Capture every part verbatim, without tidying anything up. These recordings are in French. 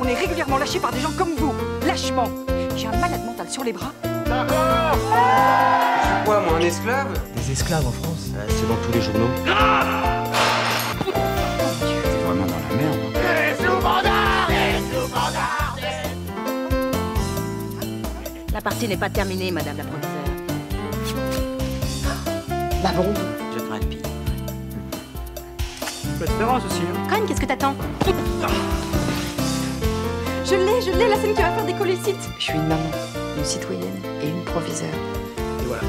on est régulièrement lâché par des gens comme vous. Lâchement. J'ai un malade mental sur les bras. D'accord. Je suis quoi, moi, un esclave? Des esclaves en France? euh, C'est dans tous les journaux. Ah, t'es vraiment dans la merde. Les sous-bandards, les sous-bandards. La partie n'est pas terminée, madame la proviseure. La bombe. Je ferai le pire. Peut être féroce aussi, hein. Corinne, qu'est-ce que t'attends? Je l'ai, je l'ai, la scène qui va faire décoller le site. Je suis une maman, une citoyenne et une proviseure. Et voilà.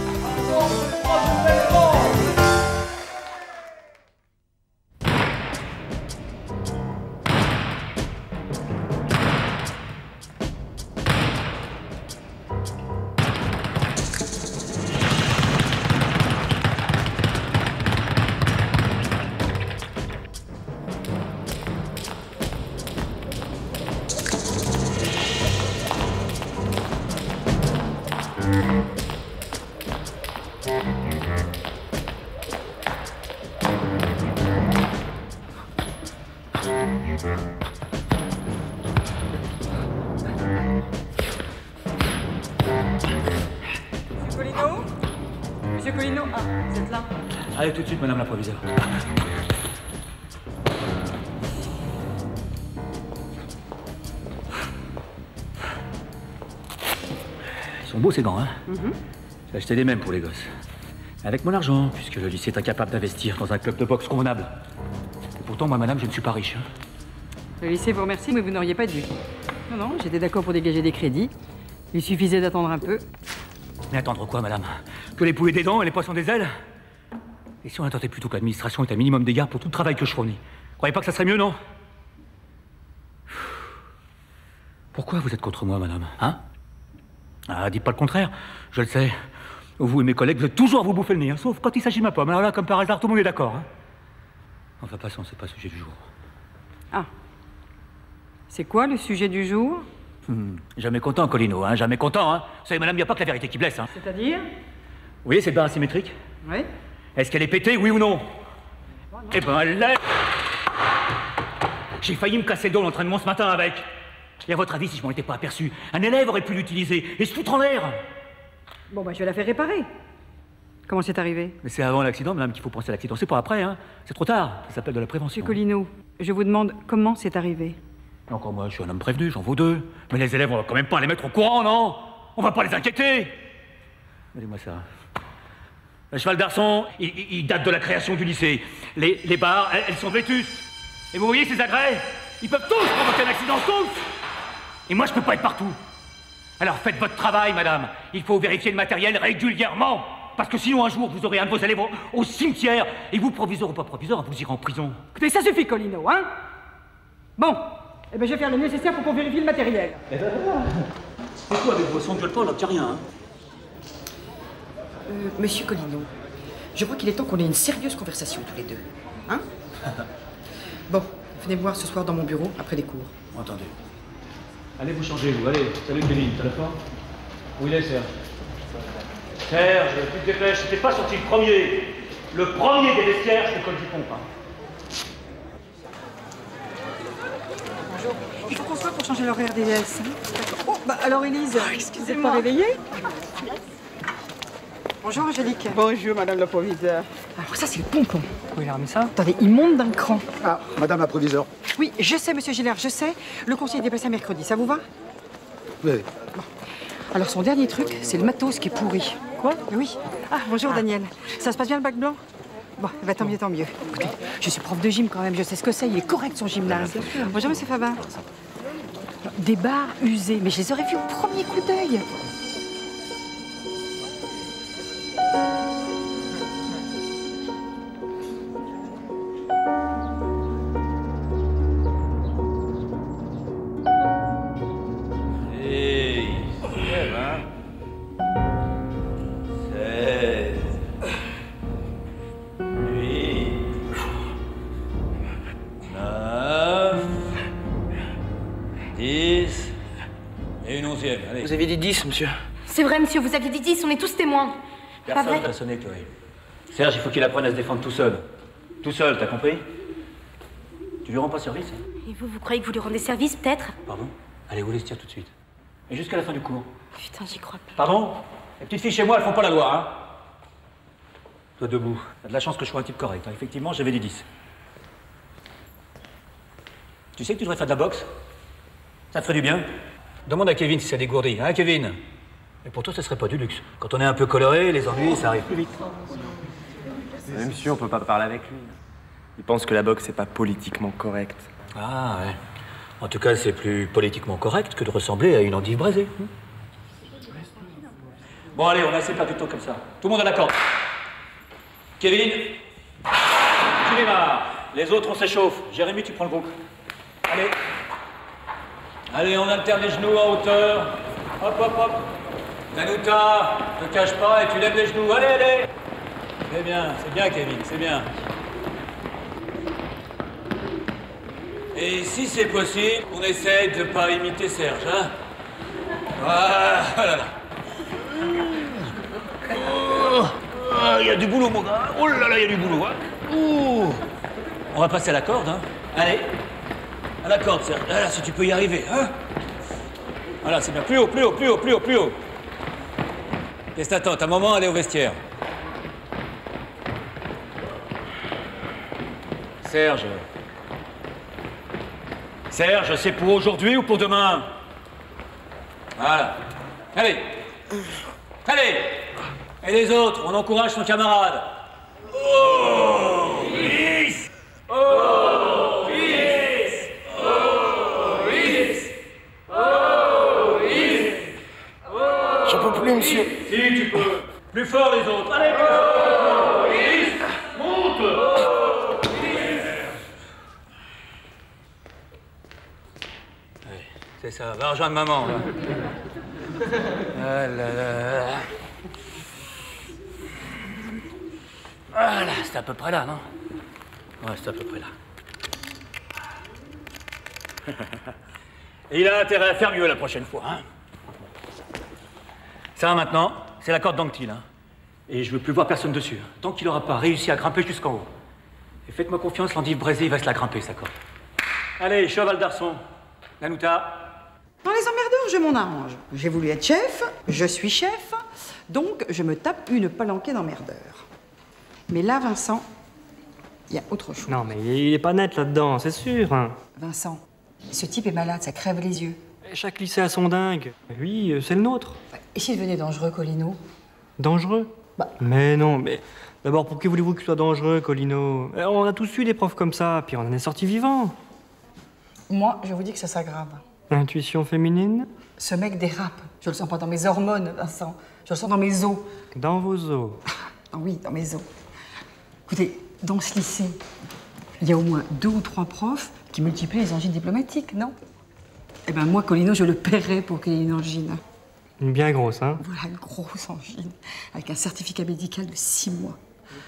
Colino? Monsieur Colino? Ah, vous êtes là? Allez, tout de suite, madame la proviseure. Ils sont beaux, ces gants, hein? Mm-hmm. J'ai acheté les mêmes pour les gosses. Avec mon argent, puisque le lycée est incapable d'investir dans un club de boxe convenable. Et pourtant, moi, madame, je ne suis pas riche. Hein. Le lycée vous remercie, mais vous n'auriez pas dû. Non, non, j'étais d'accord pour dégager des crédits. Il suffisait d'attendre un peu. Mais attendre quoi, madame? Que les poulets des dents et les poissons des ailes? Et si on attendait plutôt que l'administration ait un minimum d'égard pour tout le travail que je fournis? Vous croyez pas que ça serait mieux, non? Pourquoi vous êtes contre moi, madame? Hein? Ah, dites pas le contraire. Je le sais. Vous et mes collègues, vous êtes toujours à vous bouffer le nez, hein, sauf quand il s'agit de ma pomme. Alors là, comme par hasard, tout le monde est d'accord. Hein. Enfin, passons, c'est pas le sujet du jour. Ah. C'est quoi le sujet du jour? Hmm, jamais content, Colino, hein, jamais content, hein. Vous savez, madame, il n'y a pas que la vérité qui blesse, hein. C'est-à-dire? Vous voyez cette barre asymétrique? Oui. Est-ce qu'elle est pétée, oui ou non? Eh ben, elle l'est. J'ai failli me casser le dos à l'entraînement ce matin avec. Et à votre avis, si je m'en étais pas aperçu, un élève aurait pu l'utiliser et se foutre en l'air. Bon, bah, je vais la faire réparer. Comment c'est arrivé? Mais c'est avant l'accident, madame, qu'il faut penser à l'accident. C'est pas après, hein. C'est trop tard. Ça s'appelle de la prévention. Monsieur Colino, je vous demande comment c'est arrivé. Encore moi, je suis un homme prévenu, j'en vaux deux. Mais les élèves, on va quand même pas les mettre au courant, non? On va pas les inquiéter. Regardez-moi ça. Le cheval d'arçon, il, il- il date de la création du lycée. Les, les barres, elles, elles sont vétustes. Et vous voyez ces agrès? Ils peuvent tous provoquer un accident, tous. Et moi, je peux pas être partout. Alors faites votre travail, madame. Il faut vérifier le matériel régulièrement. Parce que sinon, un jour, vous aurez un de vos élèves au, au cimetière. Et vous, proviseur ou pas proviseur, vous irez en prison. Écoutez, ça suffit, Colino, hein? Bon, eh ben, je vais faire le nécessaire pour qu'on vérifie le matériel. Eh ben voilà. C'est quoi avec vos sons de gueule pas, là, qu'il y a rien, hein? Euh, Monsieur Colino, je crois qu'il est temps qu'on ait une sérieuse conversation tous les deux. Hein? Bon, venez me voir ce soir dans mon bureau après les cours. Entendu. Allez vous changer, vous. Allez, salut Kevin, t'as la forme? Où il est, Serge? Serge, tu te dépêches, t'es pas sorti le premier. Le premier des vestiaires, je te colle du pompe. Hein. Bonjour. Il faut qu'on soit pour changer l'horaire des S. Oh, bah alors Élise, vous n'êtes pas réveillée? Bonjour Angélique. Bonjour, madame la proviseure. Alors ça, c'est le pompon. Pourquoi il a remis ça? Attendez, il monte d'un cran. Ah, madame la proviseure. Oui, je sais, monsieur Gillard, je sais. Le conseil est déplacé à mercredi, ça vous va? Oui. Alors son dernier truc, c'est le matos qui est pourri. Quoi? Oui. Ah, bonjour Daniel. Ça se passe bien le bac blanc? Bon, bah, tant mieux, tant mieux. Écoutez, je suis prof de gym quand même, je sais ce que c'est, il est correct son gymnase. Bonjour monsieur Fabin. Des barres usées, mais je les aurais vues au premier coup d'œil. Vous aviez dit dix, monsieur. C'est vrai, monsieur, vous aviez dit dix, on est tous témoins. Pas Personne vrai? t'a sonné, Chloé. Serge, il faut qu'il apprenne à se défendre tout seul. Tout seul, t'as compris? Tu lui rends pas service, hein? Et vous, vous croyez que vous lui rendez service, peut-être? Pardon? Allez, vous laissez tirer tout de suite. Et jusqu'à la fin du cours. Putain, j'y crois pas. Pardon? Les petites filles chez moi, elles font pas la loi, hein? Toi, debout. T'as de la chance que je sois un type correct, hein. Effectivement, j'avais des dix. Tu sais que tu devrais faire de la boxe? Ça te ferait du bien? Demande à Kevin si ça dégourdit, hein, Kevin? Et pour toi, ça serait pas du luxe. Quand on est un peu coloré, les ennuis, ça arrive plus vite. Même si on peut pas parler avec lui. Il pense que la boxe, c'est pas politiquement correct. Ah, ouais. En tout cas, c'est plus politiquement correct que de ressembler à une endive braisée. Bon, allez, on a assez perdu de temps comme ça. Tout le monde à la corde. Kevin, tu démarres. Les autres, on s'échauffe. Jérémy, tu prends le groupe. Allez. Allez, on alterne les genoux en hauteur. Hop, hop, hop. Danuta, ne te cache pas et tu lèves les genoux. Allez, allez. C'est bien, c'est bien, Kevin, c'est bien. Et si c'est possible, on essaye de ne pas imiter Serge, hein? Voilà. Oh, il y a du boulot, mon gars. Oh là là, il y a du boulot, hein? Ouh. On va passer à la corde, hein? Allez. À la corde, Serge. Là, si tu peux y arriver, hein? Voilà, c'est bien. Plus haut, plus haut, plus haut, plus haut, plus haut. Qu'est-ce que t'attends? Ta maman, elle est au vestiaire. Serge. Serge, c'est pour aujourd'hui ou pour demain? Voilà. Allez. Allez. Et les autres, on encourage son camarade. Oh, yes. Oh, yes. Oh, yes. Oh, yes. J'en peux plus, monsieur. Si, tu peux. Plus fort, les autres. Allez, plus fort. Oh, yes. Monte. C'est ça, va rejoindre maman, là. Ah là là. Voilà, c'est à peu près là, non? Ouais, c'est à peu près là. Et il a intérêt à faire mieux la prochaine fois, hein? Ça, maintenant, c'est la corde d'Anctil, hein? Et je veux plus voir personne dessus, hein, tant qu'il n'aura pas réussi à grimper jusqu'en haut. Et faites-moi confiance, l'endive braisée, il va se la grimper, sa corde. Allez, cheval d'arçon. Danuta. Dans les emmerdeurs, je m'en arrange. J'ai voulu être chef, je suis chef, donc je me tape une palanquée d'emmerdeurs. Mais là, Vincent, il y a autre chose. Non, mais il est pas net là-dedans, c'est sûr. Hein. Vincent, ce type est malade, ça crève les yeux. Chaque lycée a son dingue. Oui, c'est le nôtre. Et s'il devenait dangereux, Colino? Dangereux? Bah. Mais non, mais... D'abord, pour qui voulez-vous qu'il soit dangereux, Colino? On a tous eu des profs comme ça, puis on en est sortis vivants. Moi, je vous dis que ça s'aggrave. Intuition féminine? Ce mec dérape. Je le sens pas dans mes hormones, Vincent. Je le sens dans mes os. Dans vos os? Ah oui, dans mes os. Écoutez, dans ce lycée, il y a au moins deux ou trois profs qui multiplient les angines diplomatiques, non? Eh ben moi, Colino, je le paierais pour qu'il ait une angine. Une bien grosse, hein? Voilà, une grosse angine, avec un certificat médical de six mois.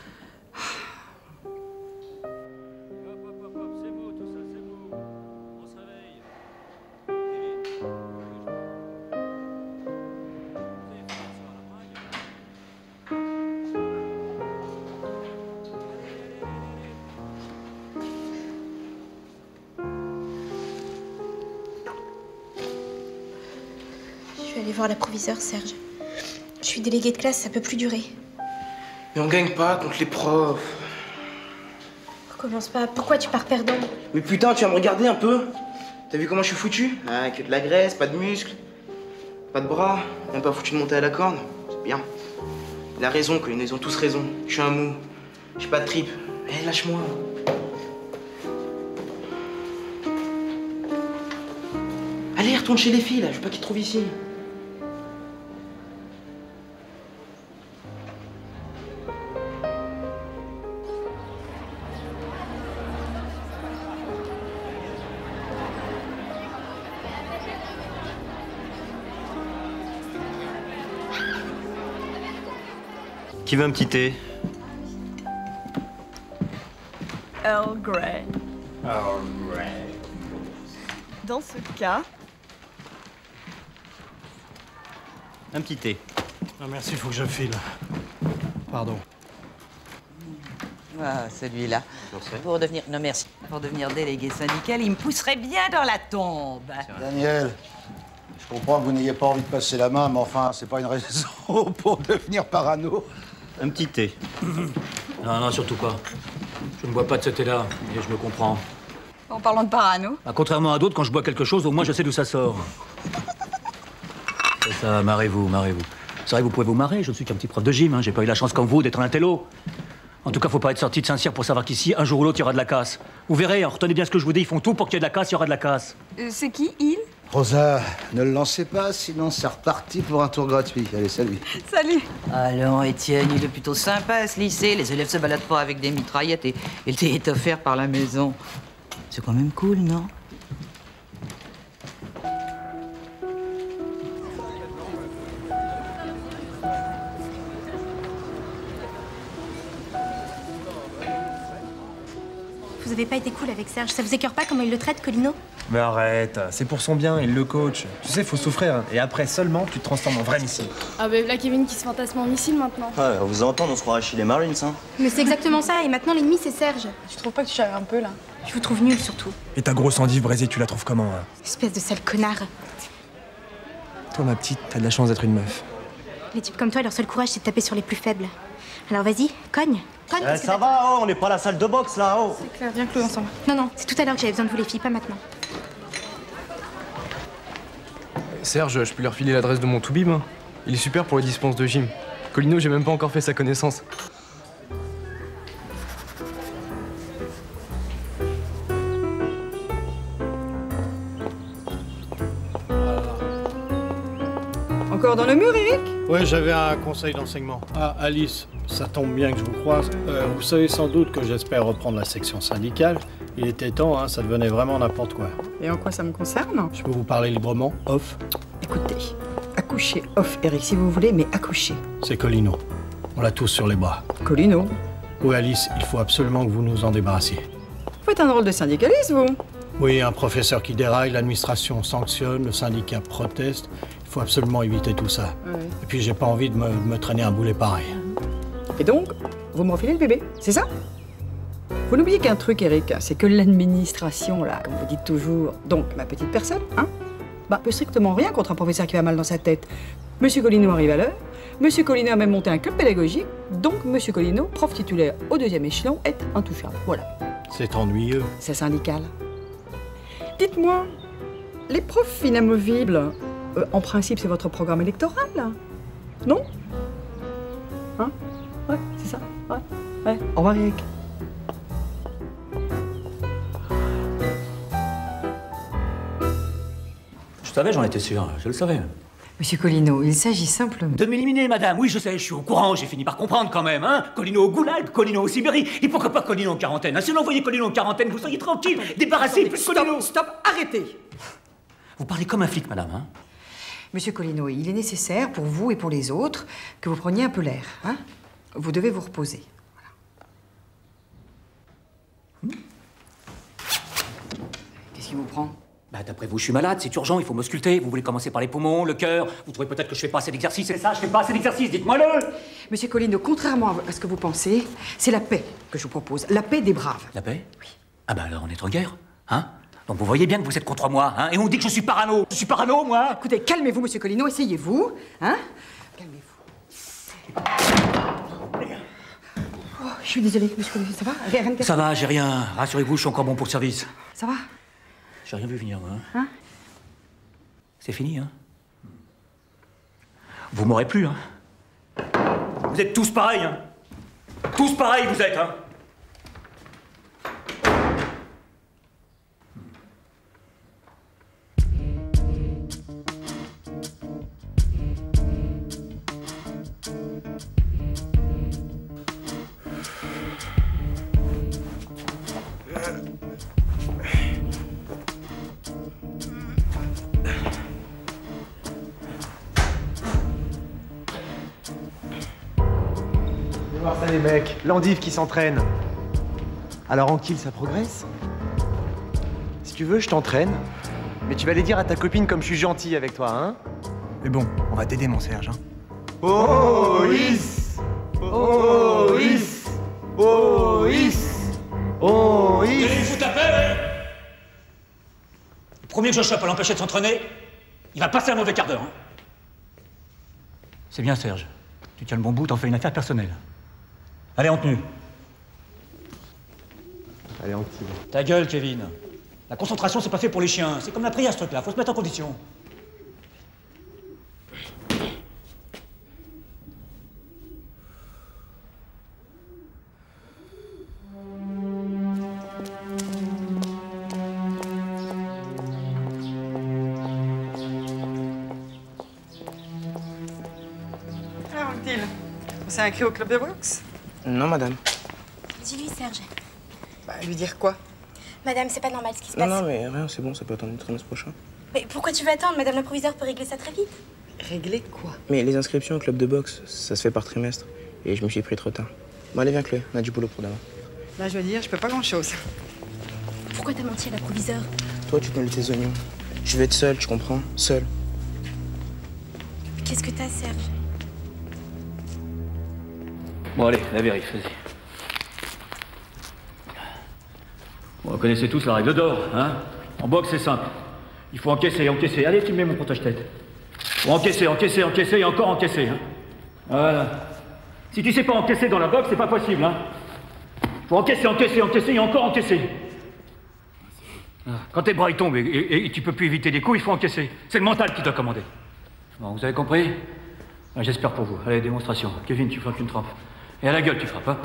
Je vais aller voir la proviseure, Serge. Je suis déléguée de classe, ça peut plus durer. Mais on gagne pas contre les profs. Recommence pas. Pourquoi tu pars perdant? Mais putain, tu vas me regarder un peu? T'as vu comment je suis foutu? Ah, que de la graisse, pas de muscles, pas de bras, même pas foutu de monter à la corde. C'est bien. Il a raison, Colin, ils ont tous raison. Je suis un mou. J'ai pas de trip. Eh, lâche-moi. Allez, retourne chez les filles, là. Je veux pas qu'ils te trouvent ici. Qui veut un petit thé? Earl Grey. Earl Grey. Dans ce cas... Un petit thé. Non merci, il faut que je file. Pardon. Ah, celui-là. Pour devenir... Non, merci. Pour devenir délégué syndical, il me pousserait bien dans la tombe. Daniel, je comprends que vous n'ayez pas envie de passer la main, mais enfin, c'est pas une raison pour devenir parano. Un petit thé. Non, non, surtout pas. Je ne bois pas de ce thé-là, et je me comprends. En parlant de parano. Bah, contrairement à d'autres, quand je bois quelque chose, au moins je sais d'où ça sort. C'est ça, marrez-vous, marrez-vous. C'est vrai que vous pouvez vous marrer, je suis qu'un petit prof de gym, hein. J'ai pas eu la chance comme vous d'être un intello. En tout cas, faut pas être sorti de Saint-Cyr pour savoir qu'ici, un jour ou l'autre, il y aura de la casse. Vous verrez, hein, retenez bien ce que je vous dis, ils font tout pour qu'il y ait de la casse, il y aura de la casse. Euh, c'est qui, il? Rosa, ne le lancez pas, sinon c'est reparti pour un tour gratuit. Allez, salut. Salut. Alors, Étienne, il est plutôt sympa, ce lycée. Les élèves se baladent pas avec des mitraillettes et, et le thé est offert par la maison. C'est quand même cool, non? Vous avez pas été cool avec Serge. Ça vous écœure pas comment il le traite, Colino? Mais arrête, c'est pour son bien, il le coach. Tu sais, faut souffrir, hein. Et après seulement, tu te transformes en vrai missile. Ah bah là, Kevin qui se fantasme en missile maintenant. Ouais, on vous entend, on se croirait chez les Marines, hein. Mais c'est exactement ça, et maintenant l'ennemi c'est Serge. Tu trouves pas que tu charries un peu là? Je vous trouve nul surtout. Et ta grosse endive braisée, tu la trouves comment, hein? Espèce de sale connard. Toi, ma petite, t'as de la chance d'être une meuf. Les types comme toi, leur seul courage c'est de taper sur les plus faibles. Alors vas-y, cogne. Cogne, Eh, parce que ça t'as- va, oh, on n'est pas à la salle de boxe là, oh. C'est clair, viens Claude ensemble. Non, non, c'est tout à l'heure que j'avais besoin de vous les filles, pas maintenant. Serge, je peux lui refiler l'adresse de mon toubib, hein. Il est super pour les dispenses de gym. Colino, j'ai même pas encore fait sa connaissance. Encore dans le mur, Eric? Ouais, j'avais un conseil d'enseignement. Ah, Alice, ça tombe bien que je vous croise. Euh, vous savez sans doute que j'espère reprendre la section syndicale. Il était temps, hein, ça devenait vraiment n'importe quoi. Et en quoi ça me concerne? Je peux vous parler librement, off? Écoutez, accouchez off, Eric, si vous voulez, mais accouchez. C'est Colino. On l'a tous sur les bras. Colino? Oui, Alice, il faut absolument que vous nous en débarrassiez. Vous êtes un drôle de syndicaliste, vous? Oui, un professeur qui déraille, l'administration sanctionne, le syndicat proteste. Il faut absolument éviter tout ça. Ouais. Et puis, j'ai pas envie de me, de me traîner un boulet pareil. Et donc, vous me refilez le bébé, c'est ça? Vous n'oubliez qu'un truc, Eric, c'est que l'administration, là, comme vous dites toujours, donc ma petite personne, hein, bah, peut strictement rien contre un professeur qui va mal dans sa tête. Monsieur Colino arrive à l'heure, Monsieur Colino a même monté un club pédagogique, donc Monsieur Colino, prof titulaire au deuxième échelon, est intouchable. Voilà. C'est ennuyeux. C'est syndical. Dites-moi, les profs inamovibles, euh, en principe, c'est votre programme électoral, non? Hein? Ouais, c'est ça. Ouais. Ouais. Au revoir, Eric. Je savais, j'en étais sûr, je le savais. Monsieur Colino, il s'agit simplement... De m'éliminer, madame. Oui, je sais, je suis au courant, j'ai fini par comprendre quand même, hein. Colino au Goulag, Colino au Sibérie. Et pourquoi pas Colino en quarantaine, hein. Si on envoyait Colino en quarantaine, vous seriez tranquille, débarrassé, plus Stop, Colino. stop, arrêtez. Vous parlez comme un flic, madame, hein. Monsieur Colino, il est nécessaire pour vous et pour les autres que vous preniez un peu l'air, hein. Vous devez vous reposer. Voilà. Hmm. Qu'est-ce qui vous prend? Bah, d'après vous, je suis malade, c'est urgent, il faut m'ausculter. Vous voulez commencer par les poumons, le cœur. Vous trouvez peut-être que je fais pas assez d'exercice, c'est ça? Je fais pas assez d'exercice, dites-moi-le. Monsieur Colino, contrairement à ce que vous pensez, c'est la paix que je vous propose. La paix des braves. La paix? Oui. Ah bah alors on est en guerre, hein? Donc vous voyez bien que vous êtes contre moi, hein? Et on dit que je suis parano. Je suis parano, moi? Écoutez, calmez-vous, monsieur Colino, essayez-vous, hein? Calmez-vous. Oh, je suis désolée, monsieur Colino, ça va? Rien de... Ça va, j'ai rien. Rassurez-vous, je suis encore bon pour le service. Ça va? J'ai rien vu venir, moi. Hein? Hein? C'est fini, hein? Vous m'aurez plus, hein? Vous êtes tous pareils, hein? Tous pareils, vous êtes, hein? voir ça les mecs, l'endive qui s'entraîne. Alors en kill ça progresse? Si tu veux, je t'entraîne, mais tu vas aller dire à ta copine comme je suis gentil avec toi, hein? Mais bon, on va t'aider mon Serge, hein? Oh, Is! Oh, Is! Oh, is. Oh, Vous is. allez vous taper, ouais. Le premier que je chope à l'empêcher de s'entraîner, il va passer un mauvais quart d'heure. Hein. C'est bien, Serge. Tu tiens le bon bout, t'en fais une affaire personnelle. Allez, en tenue. Allez, en tenue. Ta gueule, Kevin. La concentration, c'est pas fait pour les chiens. C'est comme la prière, ce truc-là. Faut se mettre en condition. Alors, Odile, on s'est inscrit au club de boxe? Non, madame. Dis-lui, Serge. Bah, lui dire quoi? Madame, c'est pas normal ce qui se Non, passe. non, mais rien, c'est bon, ça peut attendre le trimestre prochain. Mais pourquoi tu veux attendre? Madame la proviseure peut régler ça très vite. Régler quoi? Mais les inscriptions au club de boxe, ça se fait par trimestre. Et je me suis pris trop tard. Bon, allez, viens, Chloé, on a du boulot pour demain. Là, je veux dire, je peux pas grand-chose. Pourquoi t'as menti à la proviseure? Toi, tu te mêles tes oignons. Je vais être seul, tu comprends? Seul. Qu'est-ce que t'as, Serge? Bon, allez, la vérif, vas-y. Bon, vous connaissez tous la règle d'or, hein? En boxe, c'est simple. Il faut encaisser, encaisser. Allez, tu me mets mon protège-tête. Faut encaisser, encaisser, encaisser et encore encaisser, hein? Voilà. Si tu sais pas encaisser dans la boxe, c'est pas possible, hein? Faut encaisser, encaisser, encaisser et encore encaisser. Quand tes bras ils tombent et, et, et tu peux plus éviter les coups, il faut encaisser. C'est le mental qui doit commander. Bon, vous avez compris? Ah, j'espère pour vous. Allez, démonstration. Kevin, tu frappes une trempe. Et à la gueule, tu frappes, hein?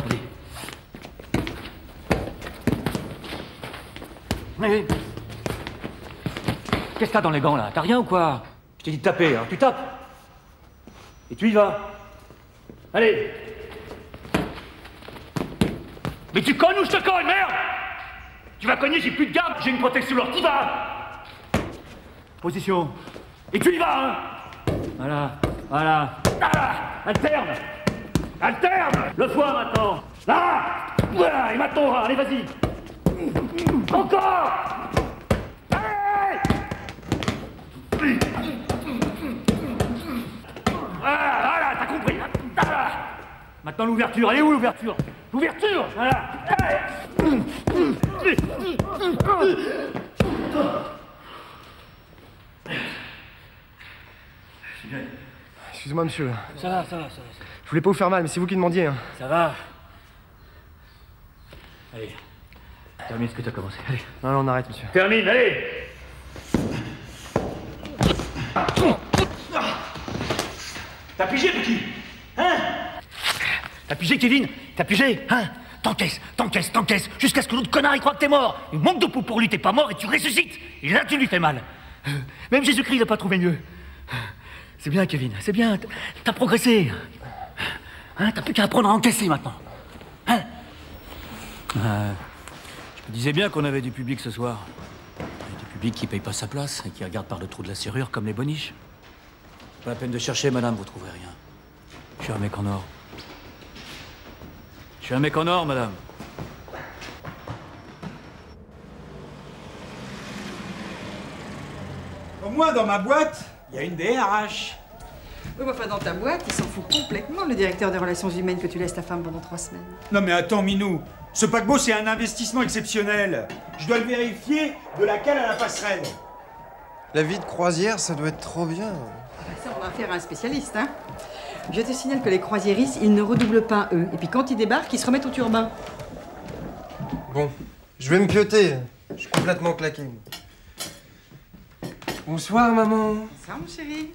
Allez. Allez. Qu'est-ce que t'as dans les gants, là? T'as rien ou quoi? Je t'ai dit de taper, hein? Tu tapes. Et tu y vas. Allez. Mais tu cognes ou je te cogne, merde! Tu vas cogner, j'ai plus de garde, j'ai une protection lourde. Tu vas. Position. Et tu y vas, hein? Voilà, voilà. Ah, alterne. Alterne. Le foie maintenant. Là. Voilà, et maintenant, allez, vas-y. Encore. Allez. Voilà, voilà, t'as compris. Voilà. Maintenant l'ouverture, elle est où l'ouverture? L'ouverture. Voilà. Allez. Excusez-moi, monsieur. Ça va, ça va, ça va. Je voulais pas vous faire mal, mais c'est vous qui demandiez. Hein. Ça va. Allez. Termine ce que t'as commencé. Allez. Non, non, on arrête, monsieur. Termine, allez. T'as pigé, petit? Hein? T'as pigé, Kevin? T'as pigé? Hein? T'encaisses, t'encaisses, t'encaisses, jusqu'à ce que l'autre connard il croit que t'es mort. Il manque de peau pour lui, t'es pas mort et tu ressuscites. Et là, tu lui fais mal. Même Jésus-Christ n'a pas trouvé mieux. C'est bien, Kevin, c'est bien. T'as progressé. Hein? T'as plus qu'à apprendre à encaisser maintenant. Hein? Euh, je me disais bien qu'on avait du public ce soir. Du public qui paye pas sa place et qui regarde par le trou de la serrure comme les boniches. Pas la peine de chercher, madame, vous trouverez rien. Je suis un mec en or. Je suis un mec en or, madame. Au moins, dans ma boîte, il y a une D R H. Oui, mais enfin, dans ta boîte, il s'en fout complètement, le directeur des relations humaines, que tu laisses ta femme pendant trois semaines. Non mais attends, Minou, ce paquebot, c'est un investissement exceptionnel. Je dois le vérifier de la cale à la passerelle. La vie de croisière, ça doit être trop bien. Ça, on va faire un spécialiste, hein. Je te signale que les croisiéristes, ils ne redoublent pas, eux. Et puis quand ils débarquent, ils se remettent au turbin. Bon, je vais me pioter. Je suis complètement claqué. Bonsoir, maman. Ça, mon chéri.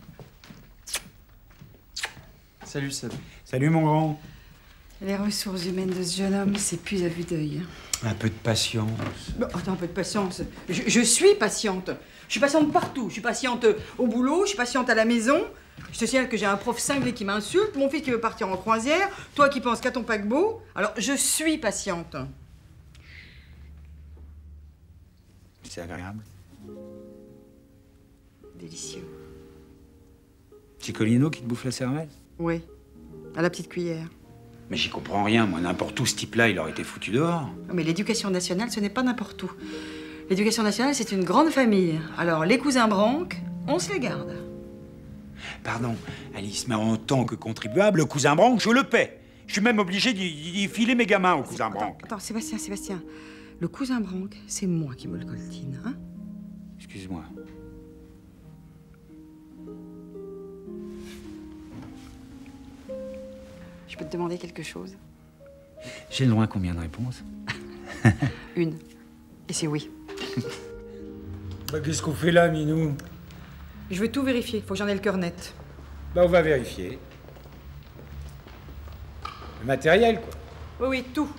Salut, Seb. Salut, mon grand. Les ressources humaines de ce jeune homme, c'est plus à vue d'œil. Un peu de patience. Bon, attends, un peu de patience. Je, je suis patiente. Je suis patiente partout. Je suis patiente au boulot, je suis patiente à la maison. Je te signale que j'ai un prof cinglé qui m'insulte, mon fils qui veut partir en croisière, toi qui penses qu'à ton paquebot. Alors, je suis patiente. C'est agréable. Délicieux. C'est Colino qui te bouffe la cervelle? Oui, à la petite cuillère. Mais j'y comprends rien, moi. N'importe où, ce type-là, il aurait été foutu dehors. Mais l'éducation nationale, ce n'est pas n'importe où. L'éducation nationale, c'est une grande famille. Alors, les cousins branques, on se les garde. Pardon, Alice, mais en tant que contribuable, le cousin branque, je le paie. Je suis même obligé d'y d'y filer mes gamins au cousin Branque. Attends, Sébastien, Sébastien. Le cousin Branque, c'est moi qui me le coltine, hein? Excuse-moi. Je peux te demander quelque chose? J'ai le droit à combien de réponses? Une. Et c'est oui. Bah, qu'est-ce qu'on fait là, Minou? Je veux tout vérifier, faut que j'en ai le cœur net. Bah, on va vérifier. Le matériel, quoi. Oui, oui, tout.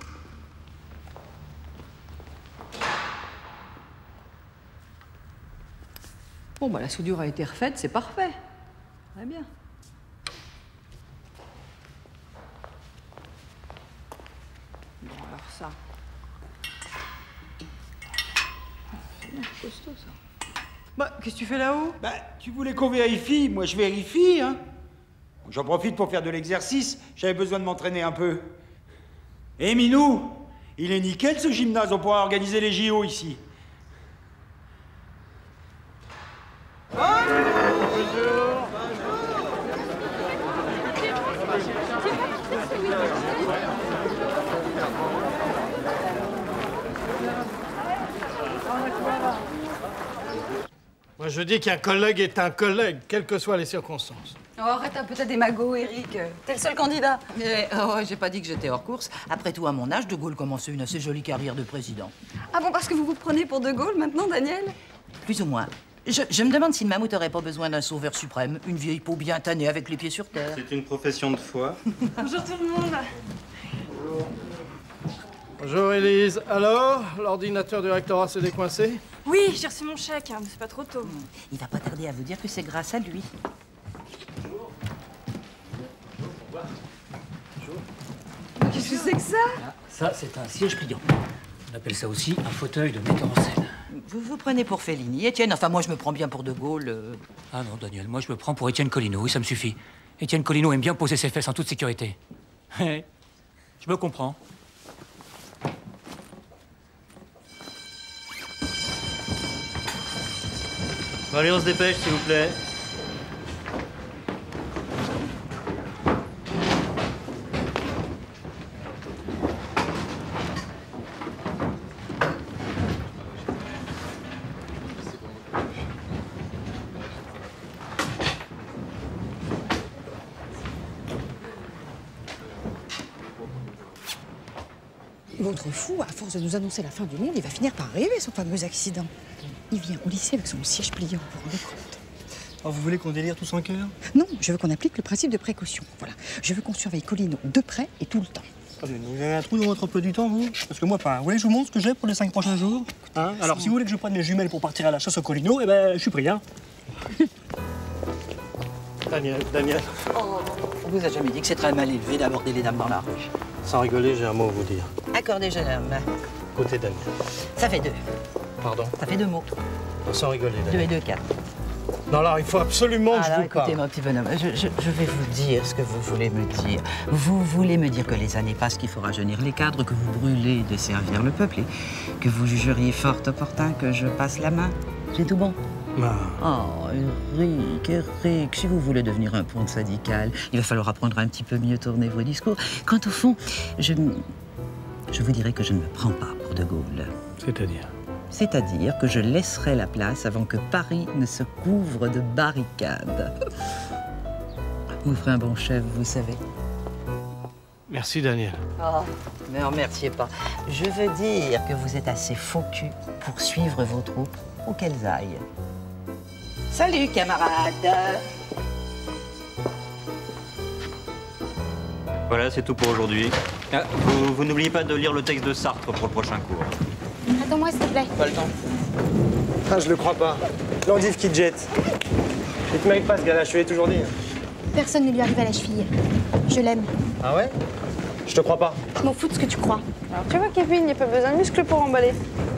Bon, bah la soudure a été refaite, c'est parfait. Très bien. Bon, alors ça. C'est bien costaud, ça. Bah, qu'est-ce que tu fais là-haut? Bah, tu voulais qu'on vérifie, moi je vérifie, hein. J'en profite pour faire de l'exercice, j'avais besoin de m'entraîner un peu. Eh Minou, il est nickel ce gymnase, on pourra organiser les J O ici. Moi, je dis qu'un collègue est un collègue, quelles que soient les circonstances. Oh, arrête un peu ta démago, Eric. T'es le seul candidat. Eh, oh, j'ai pas dit que j'étais hors course. Après tout, à mon âge, De Gaulle commençait une assez jolie carrière de président. Ah bon, parce que vous vous prenez pour De Gaulle maintenant, Daniel? Plus ou moins. Je, je me demande si le mammouth aurait pas besoin d'un sauveur suprême, une vieille peau bien tannée avec les pieds sur terre. C'est une profession de foi. Bonjour tout le monde. Bonjour, Élise. Alors, l'ordinateur du rectorat s'est décoincé? Oui, j'ai reçu mon chèque, hein, mais c'est pas trop tôt. Il va pas tarder à vous dire que c'est grâce à lui. Qu'est-ce que c'est que ça? Ça, c'est un siège pliant. On appelle ça aussi un fauteuil de metteur en scène. Vous vous prenez pour Fellini, Étienne. Enfin, moi, je me prends bien pour De Gaulle. euh. Ah non, Daniel, moi je me prends pour Étienne Collineau, oui, ça me suffit. Étienne Collineau aime bien poser ses fesses en toute sécurité. Je me comprends. Bon, allez, on se dépêche, s'il vous plaît. L'autre fou, à force de nous annoncer la fin du monde, il va finir par arriver, son fameux accident. Il vient au lycée avec son siège pliant, vous vous rendez compte? Alors vous voulez qu'on délire tous en cœur? Non, je veux qu'on applique le principe de précaution. Voilà. Je veux qu'on surveille Collineau de près et tout le temps. Attendez, vous avez un trou dans votre emploi du temps, vous? Parce que moi, pas. Vous voulez que je vous montre ce que j'ai pour les cinq prochains jours? Hein? Alors, si vous voulez que je prenne mes jumelles pour partir à la chasse au Collineau, eh ben, je suis pris, hein. Daniel, Daniel. Oh, on vous a jamais dit que c'est très mal élevé d'aborder les dames dans la rue. Sans rigoler, j'ai un mot à vous dire. Accordé, jeune homme. Côté Daniel. Ça fait deux. Pardon? Ça fait deux mots. Sans rigoler, Deux Daniel. et deux, quatre. Non, alors, il faut absolument que je Alors, vous parle. écoutez, mon petit bonhomme, je, je- je vais vous dire ce que vous voulez me dire. Vous voulez me dire que les années passent, qu'il faut rajeunir les cadres, que vous brûlez de servir le peuple et que vous jugeriez fort opportun que je passe la main. J'ai tout bon. Ah. Oh, Eric, Eric, si vous voulez devenir un ponte syndical, il va falloir apprendre à un petit peu mieux tourner vos discours. Quant au fond, je, je vous dirais que je ne me prends pas pour De Gaulle. C'est-à-dire? C'est-à-dire que je laisserai la place avant que Paris ne se couvre de barricades. Vous ferez un bon chef, vous savez. Merci, Daniel. Oh, ne remerciez pas. Je veux dire que vous êtes assez faux cul pour suivre vos troupes où qu'elles aillent. Salut, camarades. Voilà, c'est tout pour aujourd'hui. Ah, vous vous n'oubliez pas de lire le texte de Sartre pour le prochain cours. Attends-moi, s'il te plaît. Pas le temps. Ah, je le crois pas. L'endive qui te jette. Il te mérite pas ce gars-là, je te l'ai toujours dit. Personne ne lui arrive à la cheville. Je l'aime. Ah ouais? Je te crois pas. Je m'en fous de ce que tu crois. Alors tu vois, Kevin, il n'y a pas besoin de muscles pour emballer.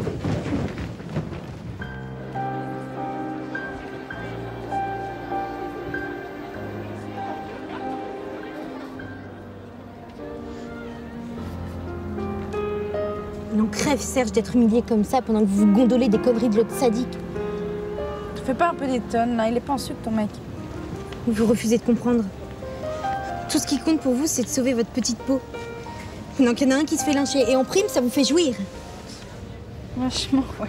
Il en crève, Serge, d'être humilié comme ça pendant que vous vous gondolez des conneries de l'autre sadique. Te fais pas un peu des tonnes, là. Il est pas en sucre, ton mec. Vous refusez de comprendre. Tout ce qui compte pour vous, c'est de sauver votre petite peau. Donc il y en a un qui se fait lyncher. Et en prime, ça vous fait jouir. Vachement, ouais.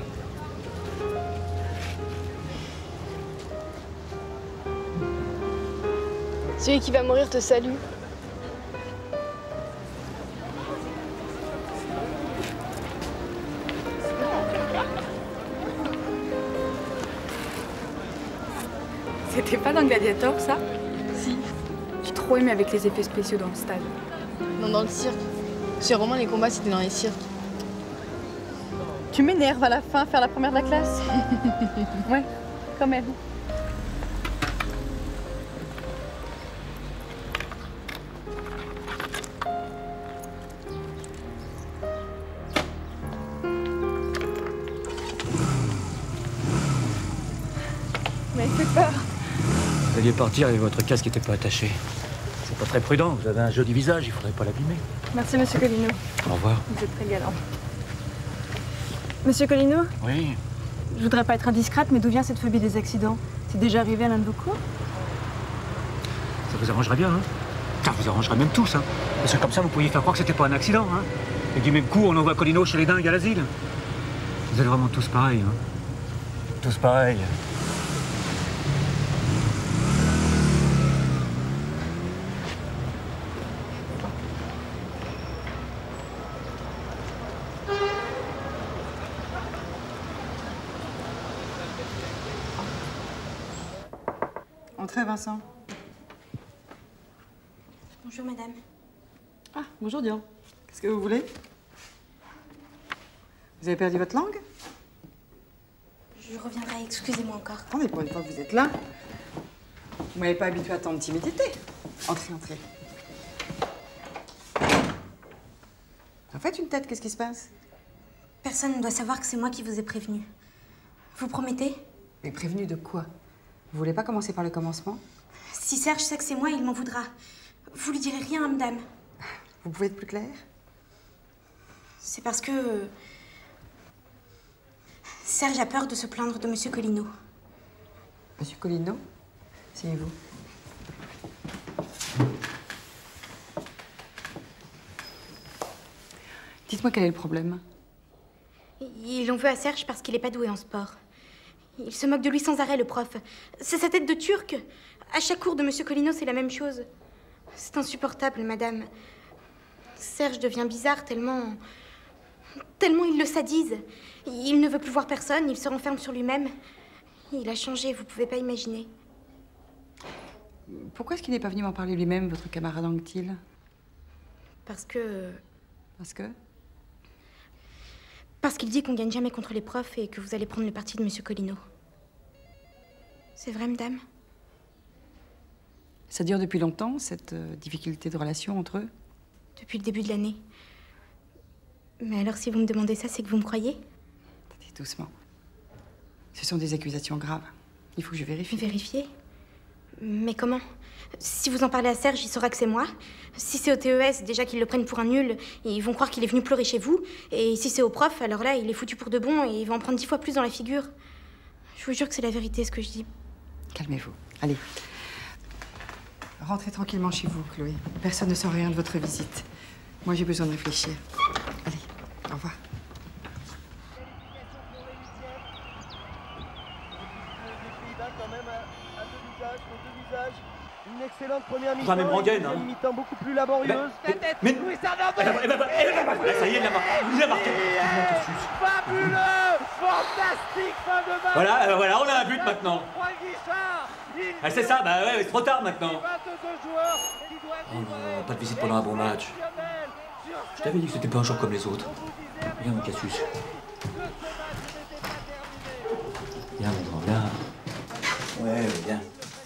Celui qui va mourir te salue. C'était pas dans Gladiator, ça? Si. J'ai trop aimé avec les effets spéciaux dans le stade. Non, dans le cirque. Chez Romain, les combats, c'était dans les cirques. Tu m'énerves à la fin, faire la première de la classe. Ouais, quand même. Mais fais peur. Vous alliez partir et votre casque n'était pas attaché. C'est pas très prudent, vous avez un joli visage, il faudrait pas l'abîmer. Merci, monsieur Colino. Au revoir. Vous êtes très galant. Monsieur Colino, Oui. je voudrais pas être indiscrète, mais d'où vient cette phobie des accidents? C'est déjà arrivé à l'un de vos cours? Ça vous arrangerait bien, hein? Ça vous arrangerait même tous, hein? Parce que comme ça, vous pourriez faire croire que c'était pas un accident, hein? Et du même coup, on envoie Colino chez les dingues à l'asile. Vous êtes vraiment tous pareils, hein? Tous pareils. Entrez, Vincent. Bonjour, madame. Ah, bonjour, Diane. Qu'est-ce que vous voulez? Vous avez perdu votre langue? Je reviendrai, excusez-moi encore. Attendez, pour une fois que vous êtes là, vous m'avez pas habitué à tant de timidité. Entrez, entrez. En fait, une tête, qu'est-ce qui se passe? Personne ne doit savoir que c'est moi qui vous ai prévenu. Vous promettez? Mais prévenu de quoi? Vous voulez pas commencer par le commencement? Si Serge sait que c'est moi, il m'en voudra. Vous lui direz rien à madame. Vous pouvez être plus clair? C'est parce que... Serge a peur de se plaindre de monsieur Colino. Monsieur Colino? C'est vous. Dites-moi quel est le problème. Il en veut à Serge parce qu'il n'est pas doué en sport. Il se moque de lui sans arrêt, le prof. C'est sa tête de turc. À chaque cours de monsieur Colino, c'est la même chose. C'est insupportable, madame. Serge devient bizarre tellement... Tellement il le sadise. Il ne veut plus voir personne, il se renferme sur lui-même. Il a changé, vous pouvez pas imaginer. Pourquoi est-ce qu'il n'est pas venu m'en parler lui-même, votre camarade Anctil? Parce que... Parce que? Parce qu'il dit qu'on gagne jamais contre les profs et que vous allez prendre le parti de monsieur Colino. C'est vrai, madame? Ça dure depuis longtemps, cette euh, difficulté de relation entre eux? Depuis le début de l'année. Mais alors, si vous me demandez ça, c'est que vous me croyez? Attendez, doucement. Ce sont des accusations graves. Il faut que je vérifie. Vérifier? Mais comment? Si vous en parlez à Serge, il saura que c'est moi. Si c'est au T E S, déjà qu'ils le prennent pour un nul, ils vont croire qu'il est venu pleurer chez vous. Et si c'est au prof, alors là, il est foutu pour de bon et il va en prendre dix fois plus dans la figure. Je vous jure que c'est la vérité, ce que je dis. Calmez-vous. Allez. Rentrez tranquillement chez vous, Chloé. Personne ne sent rien de votre visite. Moi, j'ai besoin de réfléchir. Allez, au revoir. Une excellente première mi-temps. Enfin, mais Brangen, hein. Une mi-temps beaucoup plus laborieuse. Mais, mais, Louis Arnaud. Ça y est, il a marqué. Il a marqué. Fabuleux, fantastique fin de match. Voilà, euh, voilà, on a un but maintenant. Guichard, Ah, c'est ça, bah ouais, c'est trop tard maintenant. vingt-deux joueurs qui doivent Oh non, pas de visite pendant un bon match. Je t'avais dit que c'était pas un jour comme les autres. Viens, mon Cassius. Viens, mon grand, viens. Ouais, viens.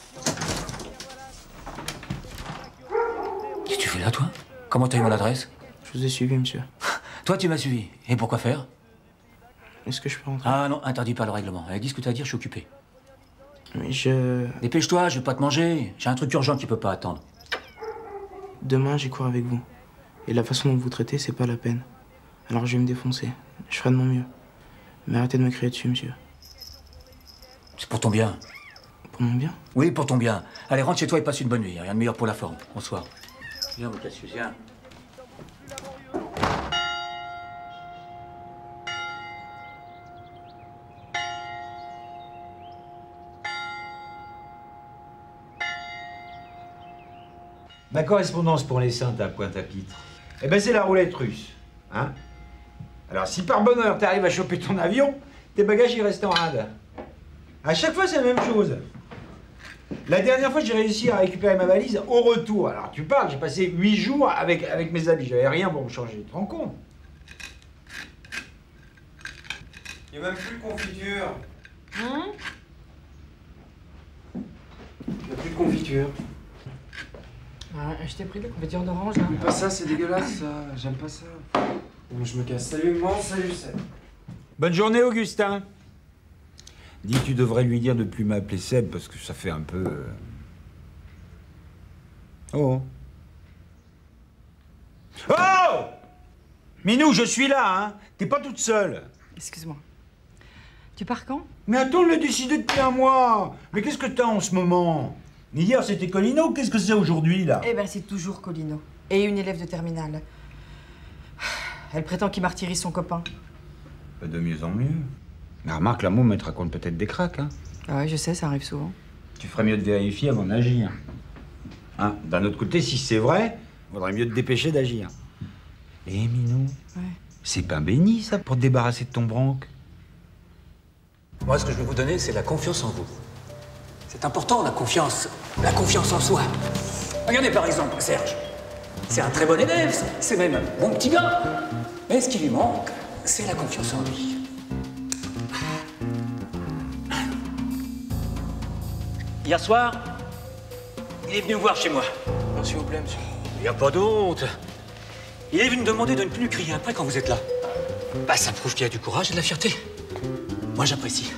Qu'est-ce que tu fais là, toi? Comment t'as eu mon adresse? Je vous ai suivi, monsieur. Toi, tu m'as suivi. Et pourquoi faire? Est-ce que je peux rentrer? Ah non, interdit par le règlement. Allez, dis ce que t'as à dire, je suis occupé. Mais je... Dépêche-toi, je vais pas te manger. J'ai un truc urgent qui peut pas attendre. Demain, j'y cours avec vous. Et la façon dont vous traitez, c'est pas la peine. Alors je vais me défoncer. Je ferai de mon mieux. Mais arrêtez de me crier dessus, monsieur. C'est pour ton bien. Pour mon bien? Oui, pour ton bien. Allez, rentre chez toi et passe une bonne nuit. Rien de meilleur pour la forme. Bonsoir. Viens, mon Cassius, viens. Ma correspondance pour les Saintes à Pointe-à-Pitre, eh ben c'est la roulette russe, hein. Alors si par bonheur t'arrives à choper ton avion, tes bagages ils restent en rade. À chaque fois c'est la même chose. La dernière fois j'ai réussi à récupérer ma valise au retour. Alors tu parles, j'ai passé huit jours avec, avec mes habits, j'avais rien pour me changer, tu te rends compte? Il n'y a même plus de confiture. Hein? Il n'y a plus de confiture. Ah, je t'ai pris des confitures d'orange, là. Mais pas ça, c'est dégueulasse, ça. J'aime pas ça. Bon, je me casse. Salut, maman. Salut, Seb. Bonne journée, Augustin. Dis, tu devrais lui dire de plus m'appeler Seb, parce que ça fait un peu... euh, Oh. Oh! Minou, je suis là, hein. T'es pas toute seule. Excuse-moi. Tu pars quand? Mais attends, on l'a décidé depuis un mois. Mais qu'est-ce que t'as en ce moment? Hier, c'était Colino. Qu'est-ce que c'est aujourd'hui, là? Eh ben, c'est toujours Colino. Et une élève de terminale. Elle prétend qu'il martyrise son copain. Pas de mieux en mieux. Mais remarque, la môme, elle te raconte peut-être des cracks, hein. Ah ouais, je sais, ça arrive souvent. Tu ferais mieux de vérifier avant d'agir. Hein? D'un autre côté, si c'est vrai, vaudrait mieux te dépêcher d'agir. Eh, Minou, ouais. C'est pas béni, ça, pour te débarrasser de ton branque. Moi, ce que je vais vous donner, c'est la confiance en vous. C'est important, la confiance. La confiance en soi. Regardez par exemple Serge. C'est un très bon élève, c'est même un bon petit gars. Mais ce qui lui manque, c'est la confiance en lui. Hier soir, il est venu me voir chez moi. Non, s'il vous plaît, monsieur. Il n'y a pas de honte. Il est venu me demander de ne plus lui crier après quand vous êtes là. Bah, ça prouve qu'il y a du courage et de la fierté. Moi, j'apprécie.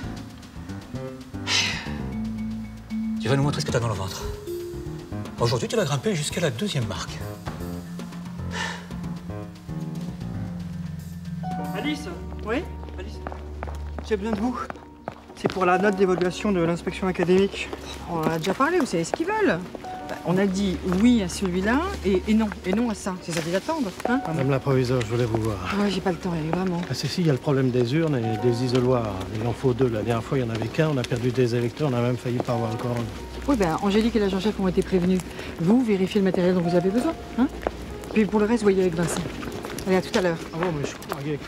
Tu vas nous montrer ce que t'as dans le ventre. Aujourd'hui, tu vas grimper jusqu'à la deuxième marque. Alice? Oui? Alice, j'ai besoin de vous. C'est pour la note d'évaluation de l'inspection académique. On en a déjà parlé, vous savez ce qu'ils veulent. Bah, on a dit oui à celui-là et, et non, et non à ça. C'est ça qu'ils attendent, hein? Madame la proviseure, je voulais vous voir. Ouais, j'ai pas le temps, elle est vraiment. Ah si, si, il y a le problème des urnes et des isoloirs. Il en faut deux. La dernière fois, il n'y en avait qu'un. On a perdu des électeurs. On a même failli pas avoir le quorum. Oui, ben Angélique et l'agent chef ont été prévenus. Vous, vérifiez le matériel dont vous avez besoin, hein? Puis pour le reste, voyez avec Vincent. Allez, à tout à l'heure. Ah bon, mais je crois que...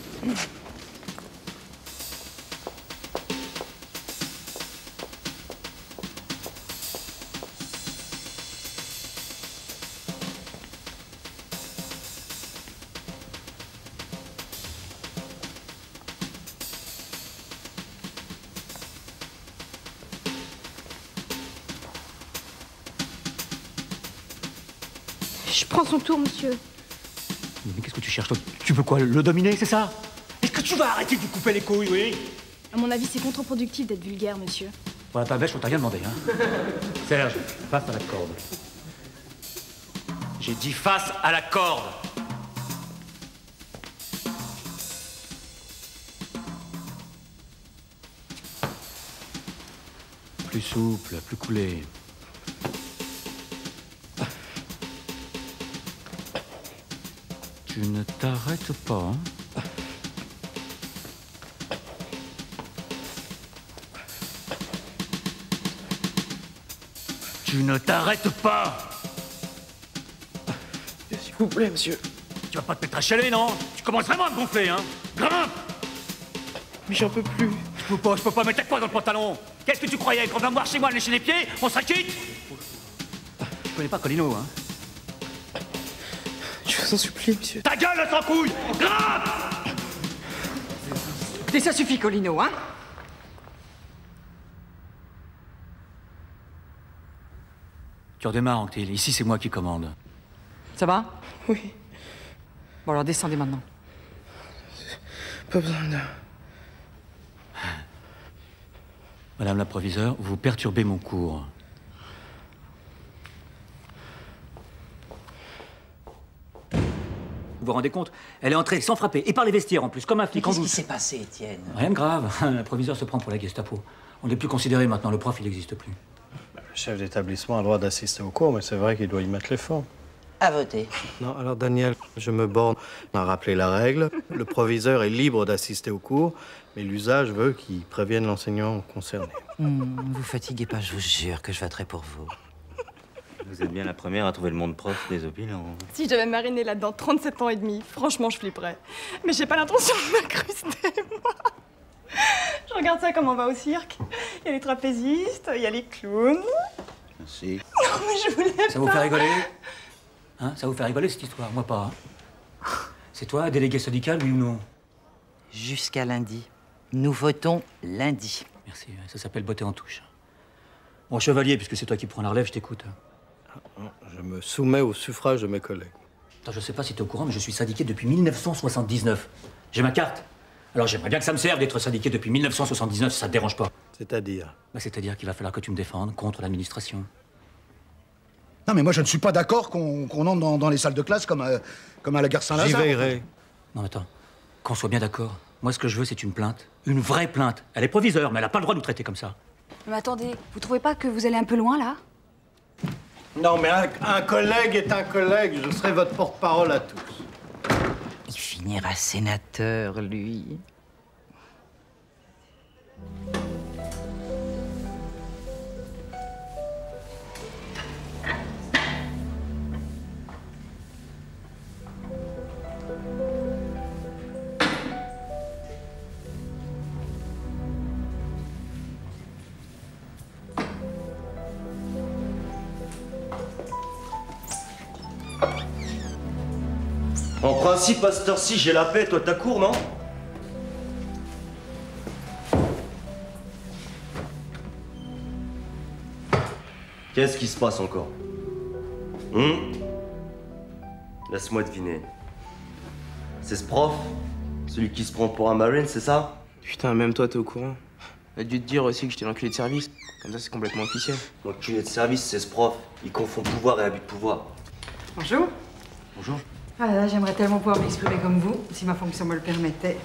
Je prends son tour, monsieur. Mais qu'est-ce que tu cherches, toi? Tu veux quoi, le dominer, c'est ça? Est-ce que tu vas arrêter de lui couper les couilles, oui? À mon avis, c'est contre-productif d'être vulgaire, monsieur. Voilà, ta bêche, on t'a rien demandé, hein. Serge, face à la corde. J'ai dit face à la corde. Plus souple, plus coulé. Tu ne t'arrêtes pas. Hein? Tu ne t'arrêtes pas. S'il vous plaît, monsieur. Tu vas pas te mettre à chialer, non? Tu commences vraiment à me gonfler, hein? Grimpe! Mais j'en peux plus. Je peux pas, je peux pas mettre quoi dans le pantalon? Qu'est-ce que tu croyais? Qu'on va me voir chez moi, lécher les pieds? On se quitte? Je connais pas Colino, hein? Je vous en supplie, monsieur. Ta gueule, sans couille! Grimpe! Et ça suffit, Colino, hein? Tu redémarres, Anctil. Ici, c'est moi qui commande. Ça va? Oui. Bon, alors descendez maintenant. Pas besoin de... Madame la proviseure, vous perturbez mon cours. Vous vous rendez compte? Elle est entrée sans frapper, et par les vestiaires en plus, comme un flic en Qu'est-ce qui douce. s'est passé, Étienne? Rien de grave. La proviseure se prend pour la Gestapo. On n'est plus considéré maintenant, le prof, il n'existe plus. Le chef d'établissement a le droit d'assister au cours, mais c'est vrai qu'il doit y mettre les formes. À voter. Non, alors Daniel, je me borne à rappeler la règle. Le proviseur est libre d'assister au cours, mais l'usage veut qu'il prévienne l'enseignant concerné. Mmh, vous fatiguez pas, je vous jure que je voterai pour vous. Vous êtes bien la première à trouver le monde prof des opinions. Si je devais mariner là-dedans trente-sept ans et demi, franchement, je flipperais. Mais j'ai pas l'intention de m'incruster, moi. Je regarde ça comme on va au cirque. Il y a les trapézistes, il y a les clowns. Merci. Non, mais je voulais Ça vous pas. fait rigoler? Hein? Ça vous fait rigoler cette histoire? Moi pas. Hein? C'est toi, délégué syndical, oui ou non? Jusqu'à lundi. Nous votons lundi. Merci, ça s'appelle botter en touche. Bon, chevalier, puisque c'est toi qui prends la relève, je t'écoute. Je me soumets au suffrage de mes collègues. Attends, je sais pas si t'es au courant, mais je suis syndiqué depuis mille neuf cent soixante-dix-neuf. J'ai ma carte. Alors j'aimerais bien que ça me serve d'être syndiqué depuis mille neuf cent soixante-dix-neuf, si ça te dérange pas. C'est-à-dire? Bah, c'est-à-dire qu'il va falloir que tu me défendes contre l'administration. Non, mais moi, je ne suis pas d'accord qu'on qu'on entre dans, dans les salles de classe comme, à- comme à la gare Saint-Lazare. J'y veillerai. Non, attends. Qu'on soit bien d'accord. Moi, ce que je veux, c'est une plainte. Une vraie plainte. Elle est proviseure, mais elle a pas le droit de nous traiter comme ça. Mais attendez, vous trouvez pas que vous allez un peu loin, là? Non, mais un, un collègue est un collègue. Je serai votre porte-parole à tous. Il finira sénateur, lui. En principe, à cette heure-ci, j'ai la paix. Toi, t'as cours, non? Qu'est-ce qui se passe encore? Hum? Laisse-moi deviner. C'est ce prof? Celui qui se prend pour un marine, c'est ça? Putain, même toi, t'es au courant. Il a dû te dire aussi que j'étais l'enculé de service. Comme ça, c'est complètement officiel. L'enculé de service, c'est ce prof. Il confond pouvoir et abus de pouvoir. Bonjour. Bonjour. Ah là là, j'aimerais tellement pouvoir m'exprimer comme vous, si ma fonction me le permettait.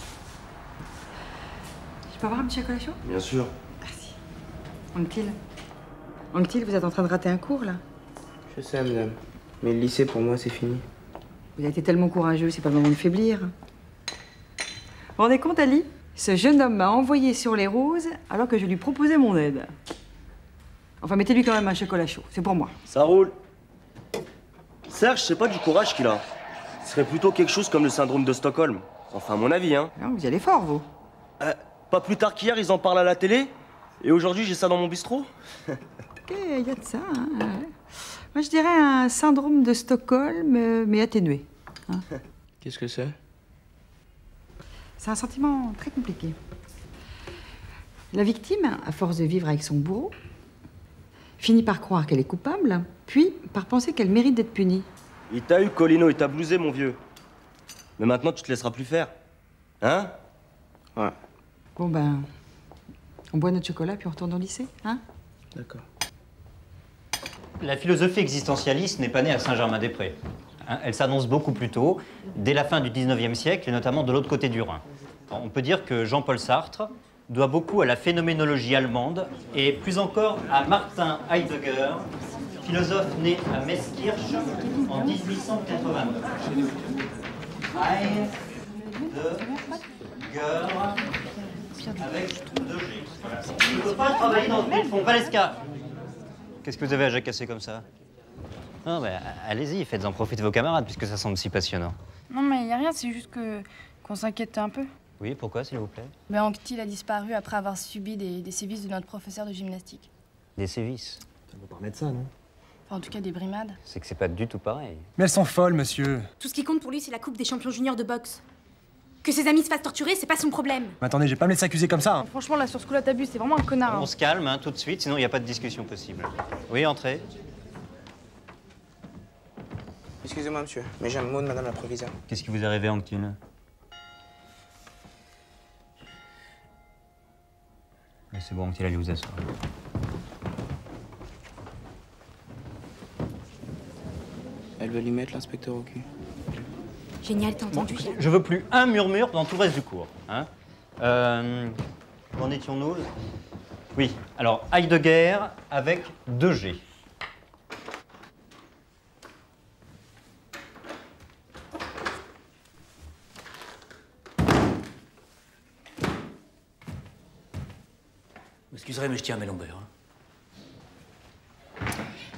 Je peux avoir un petit chocolat chaud? Bien sûr. Anctil. Anctil, vous êtes en train de rater un cours, là? Je sais, madame. Mais le lycée, pour moi, c'est fini. Vous avez été tellement courageux, c'est pas le moment de faiblir. Vous vous rendez compte, Ali? Ce jeune homme m'a envoyé sur les roses alors que je lui proposais mon aide. Enfin, mettez-lui quand même un chocolat chaud, c'est pour moi. Ça roule. Serge, c'est pas du courage qu'il a. Ce serait plutôt quelque chose comme le syndrome de Stockholm. Enfin, à mon avis, hein. Non, vous y allez fort, vous. Euh, pas plus tard qu'hier, ils en parlent à la télé. Et aujourd'hui, j'ai ça dans mon bistrot. Ok, il y a de ça. Hein, ouais. Moi, je dirais un syndrome de Stockholm, euh, mais atténué. Hein. Qu'est-ce que c'est? C'est un sentiment très compliqué. La victime, à force de vivre avec son bourreau, finit par croire qu'elle est coupable, puis par penser qu'elle mérite d'être punie. Il t'a eu, Colino, il t'a blousé, mon vieux. Mais maintenant, tu te laisseras plus faire. Hein? Ouais. Bon, ben, on boit notre chocolat, puis on retourne au lycée, hein? D'accord. La philosophie existentialiste n'est pas née à Saint-Germain-des-Prés. Hein, elle s'annonce beaucoup plus tôt, dès la fin du dix-neuvième siècle, et notamment de l'autre côté du Rhin. On peut dire que Jean-Paul Sartre doit beaucoup à la phénoménologie allemande, et plus encore à Martin Heidegger, philosophe né à Meßkirch en dix-huit cent quatre-vingt-neuf. Heidegger avec deux G. Voilà. Il ne faut pas travailler dans le fond Valesca. Qu'est-ce que vous avez à jacasser comme ça? Non, mais allez-y, faites-en profiter vos camarades, puisque ça semble si passionnant. Non, mais y a rien, c'est juste que qu'on s'inquiète un peu. Oui, pourquoi, s'il vous plaît? Ben, Anctil a disparu après avoir subi des, des sévices de notre professeur de gymnastique. Des sévices? Ça vaut pas remettre ça, non? Enfin, en tout cas, des brimades. C'est que c'est pas du tout pareil. Mais elles sont folles, monsieur. Tout ce qui compte pour lui, c'est la Coupe des champions juniors de boxe. Que ses amis se fassent torturer, c'est pas son problème. Mais attendez, j'ai pas me laisser accuser comme ça. Hein. Franchement, là, sur ce coup-là, t'abuses, c'est vraiment un connard. On hein. se calme, hein, tout de suite, sinon il n'y a pas de discussion possible. Oui, entrez. Excusez-moi, monsieur, mais j'ai un mot de madame la proviseure. Qu'est-ce qui vous est arrivé, Anctil? C'est bon, Anctil, allez vous asseoir. Elle veut lui mettre l'inspecteur au cul. Génial, t'as entendu? Je veux plus un murmure dans tout le reste du cours. Hein. Euh, où en étions-nous? Oui, alors Heidegger avec deux G. Vous excuserez, mais je tiens à mes longueurs. Hein.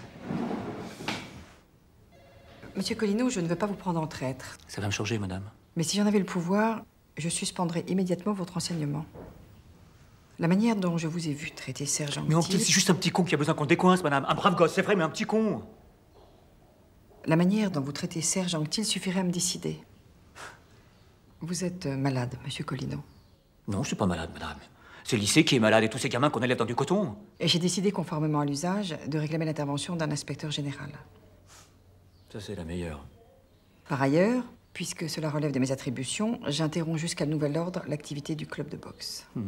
Monsieur Colino, je ne veux pas vous prendre en traître. Ça va me changer, madame. Mais si j'en avais le pouvoir, je suspendrais immédiatement votre enseignement. La manière dont je vous ai vu traiter Serge Anctil... Mais Anctil, c'est juste un petit con qui a besoin qu'on décoince, madame. Un brave gosse, c'est vrai, mais un petit con. La manière dont vous traitez Serge Anctil suffirait à me décider. Vous êtes malade, monsieur Colino. Non, je suis pas malade, madame. C'est le lycée qui est malade et tous ces gamins qu'on élève dans du coton. Et j'ai décidé, conformément à l'usage, de réclamer l'intervention d'un inspecteur général. Ça, c'est la meilleure. Par ailleurs, puisque cela relève de mes attributions, j'interromps jusqu'à nouvel ordre l'activité du club de boxe. Hmm.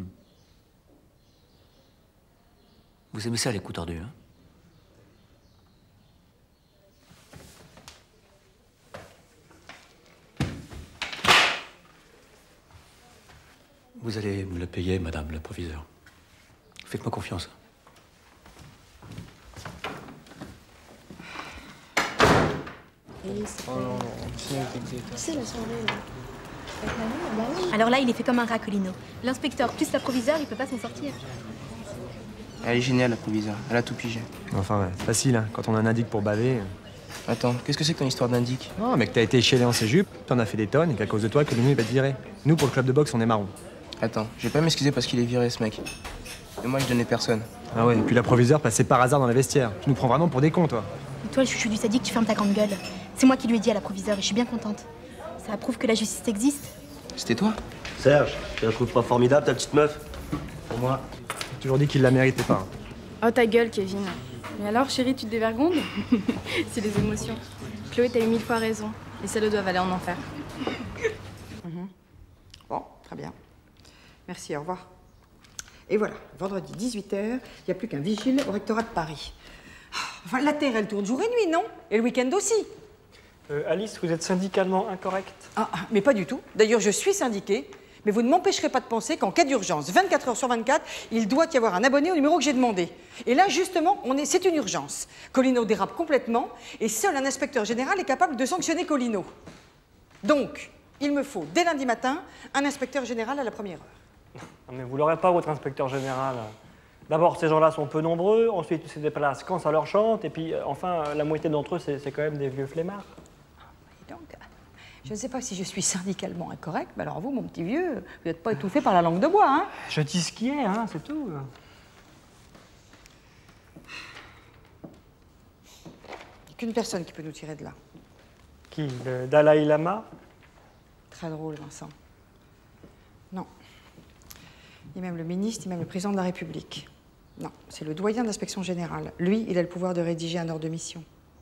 Vous aimez ça, les coups tordus, hein? Vous allez me le payer, madame la proviseure. Faites-moi confiance. Oh non, non, c'est la soirée, là. Alors là, il est fait comme un rat, Colino. L'inspecteur plus la proviseure, il peut pas s'en sortir. Elle est géniale, la proviseure. Elle a tout pigé. Enfin, ouais, facile, hein. Quand on a un indique pour baver. Attends, qu'est-ce que c'est que ton histoire d'indique? Non, mais que t'as été échelé en ses jupes, t'en as fait des tonnes et qu'à cause de toi, Colino, il va te virer. Nous, pour le club de boxe, on est marron. Attends, je vais pas m'excuser parce qu'il est viré, ce mec. Et moi, je donnais personne. Ah ouais, et puis la proviseure passait par hasard dans les vestiaires. Tu nous prends vraiment pour des cons, toi. Et toi, le chouchou du sadique, tu fermes ta grande gueule. C'est moi qui lui ai dit à la proviseure et je suis bien contente. Ça prouve que la justice existe. C'était toi? Serge, tu la trouves pas formidable, ta petite meuf? Pour moi, j'ai toujours dit qu'il la méritait pas. Oh ta gueule, Kevin. Mais alors, chérie, tu te dévergondes? C'est les émotions. Chloé, t'as eu mille fois raison. Les salauds doivent aller en enfer. Mmh. Bon, très bien. Merci, au revoir. Et voilà, vendredi dix-huit heures, il n'y a plus qu'un vigile au rectorat de Paris. Enfin, la Terre, elle tourne jour et nuit, non? Et le week-end aussi. Euh, Alice, vous êtes syndicalement incorrecte? Ah, mais pas du tout. D'ailleurs, je suis syndiquée. Mais vous ne m'empêcherez pas de penser qu'en cas d'urgence, vingt-quatre heures sur vingt-quatre, il doit y avoir un abonné au numéro que j'ai demandé. Et là, justement, on est, c'est une urgence. Colino dérape complètement et seul un inspecteur général est capable de sanctionner Colino. Donc, il me faut, dès lundi matin, un inspecteur général à la première heure. Non, mais vous l'aurez pas, votre inspecteur général. D'abord, ces gens-là sont peu nombreux, ensuite, ils se déplacent quand ça leur chante, et puis, euh, enfin, la moitié d'entre eux, c'est quand même des vieux flemmards. Et donc, je ne sais pas si je suis syndicalement incorrect, mais alors vous, mon petit vieux, vous n'êtes pas étouffé par la langue de bois, hein? Je dis ce qui est, hein, c'est tout. Il n'y a qu'une personne qui peut nous tirer de là. Qui? Le Dalai Lama? Très drôle, Vincent. Non. Ni même le ministre, ni même le président de la République. Non, c'est le doyen de l'inspection générale. Lui, il a le pouvoir de rédiger un ordre de mission.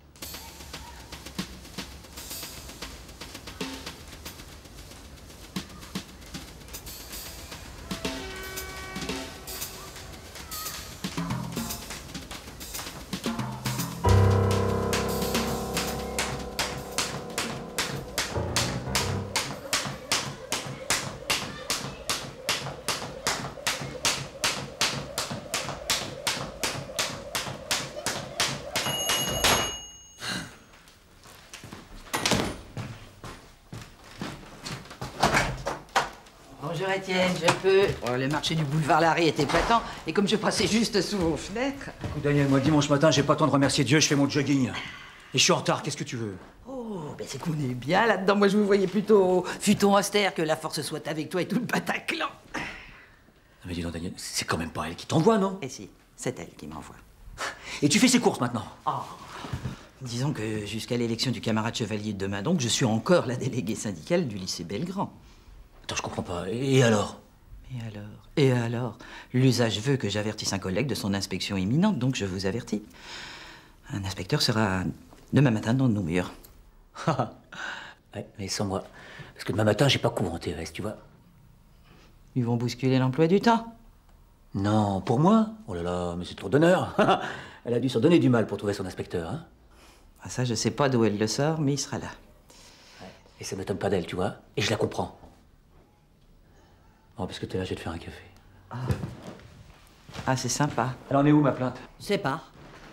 Bonjour Étienne, je peux. Oh, le marché du boulevard Larry était épatant et comme je passais juste sous vos fenêtres. Écoute, Daniel, moi, dimanche matin, j'ai pas le temps de remercier Dieu, je fais mon jogging. Et je suis en retard, qu'est-ce que tu veux? Oh, ben c'est qu'on est bien là-dedans. Moi, je vous voyais plutôt futon austère, que la force soit avec toi et tout le Bataclan. Non, mais dis donc, Daniel, c'est quand même pas elle qui t'envoie, non? Eh si, c'est elle qui m'envoie. Et tu fais ses courses maintenant? Oh. Disons que jusqu'à l'élection du camarade chevalier de demain, donc, je suis encore la déléguée syndicale du lycée Belgrand. Attends, je comprends pas. Et alors? Et alors? Et alors? L'usage veut que j'avertisse un collègue de son inspection imminente, donc je vous avertis. Un inspecteur sera demain matin dans nos murs. Ouais, mais sans moi. Parce que demain matin, j'ai pas cours en T S, tu vois. Ils vont bousculer l'emploi du temps? Non, pour moi? Oh là là, mais c'est trop d'honneur. Elle a dû s'en donner du mal pour trouver son inspecteur, hein? Ah, ça, je sais pas d'où elle le sort, mais il sera là. Ouais. Et ça m'étonne pas d'elle, tu vois. Et je la comprends. Bon, parce que t'es là, je vais te faire un café. Ah, ah c'est sympa. Elle en est où, ma plainte? Je sais pas.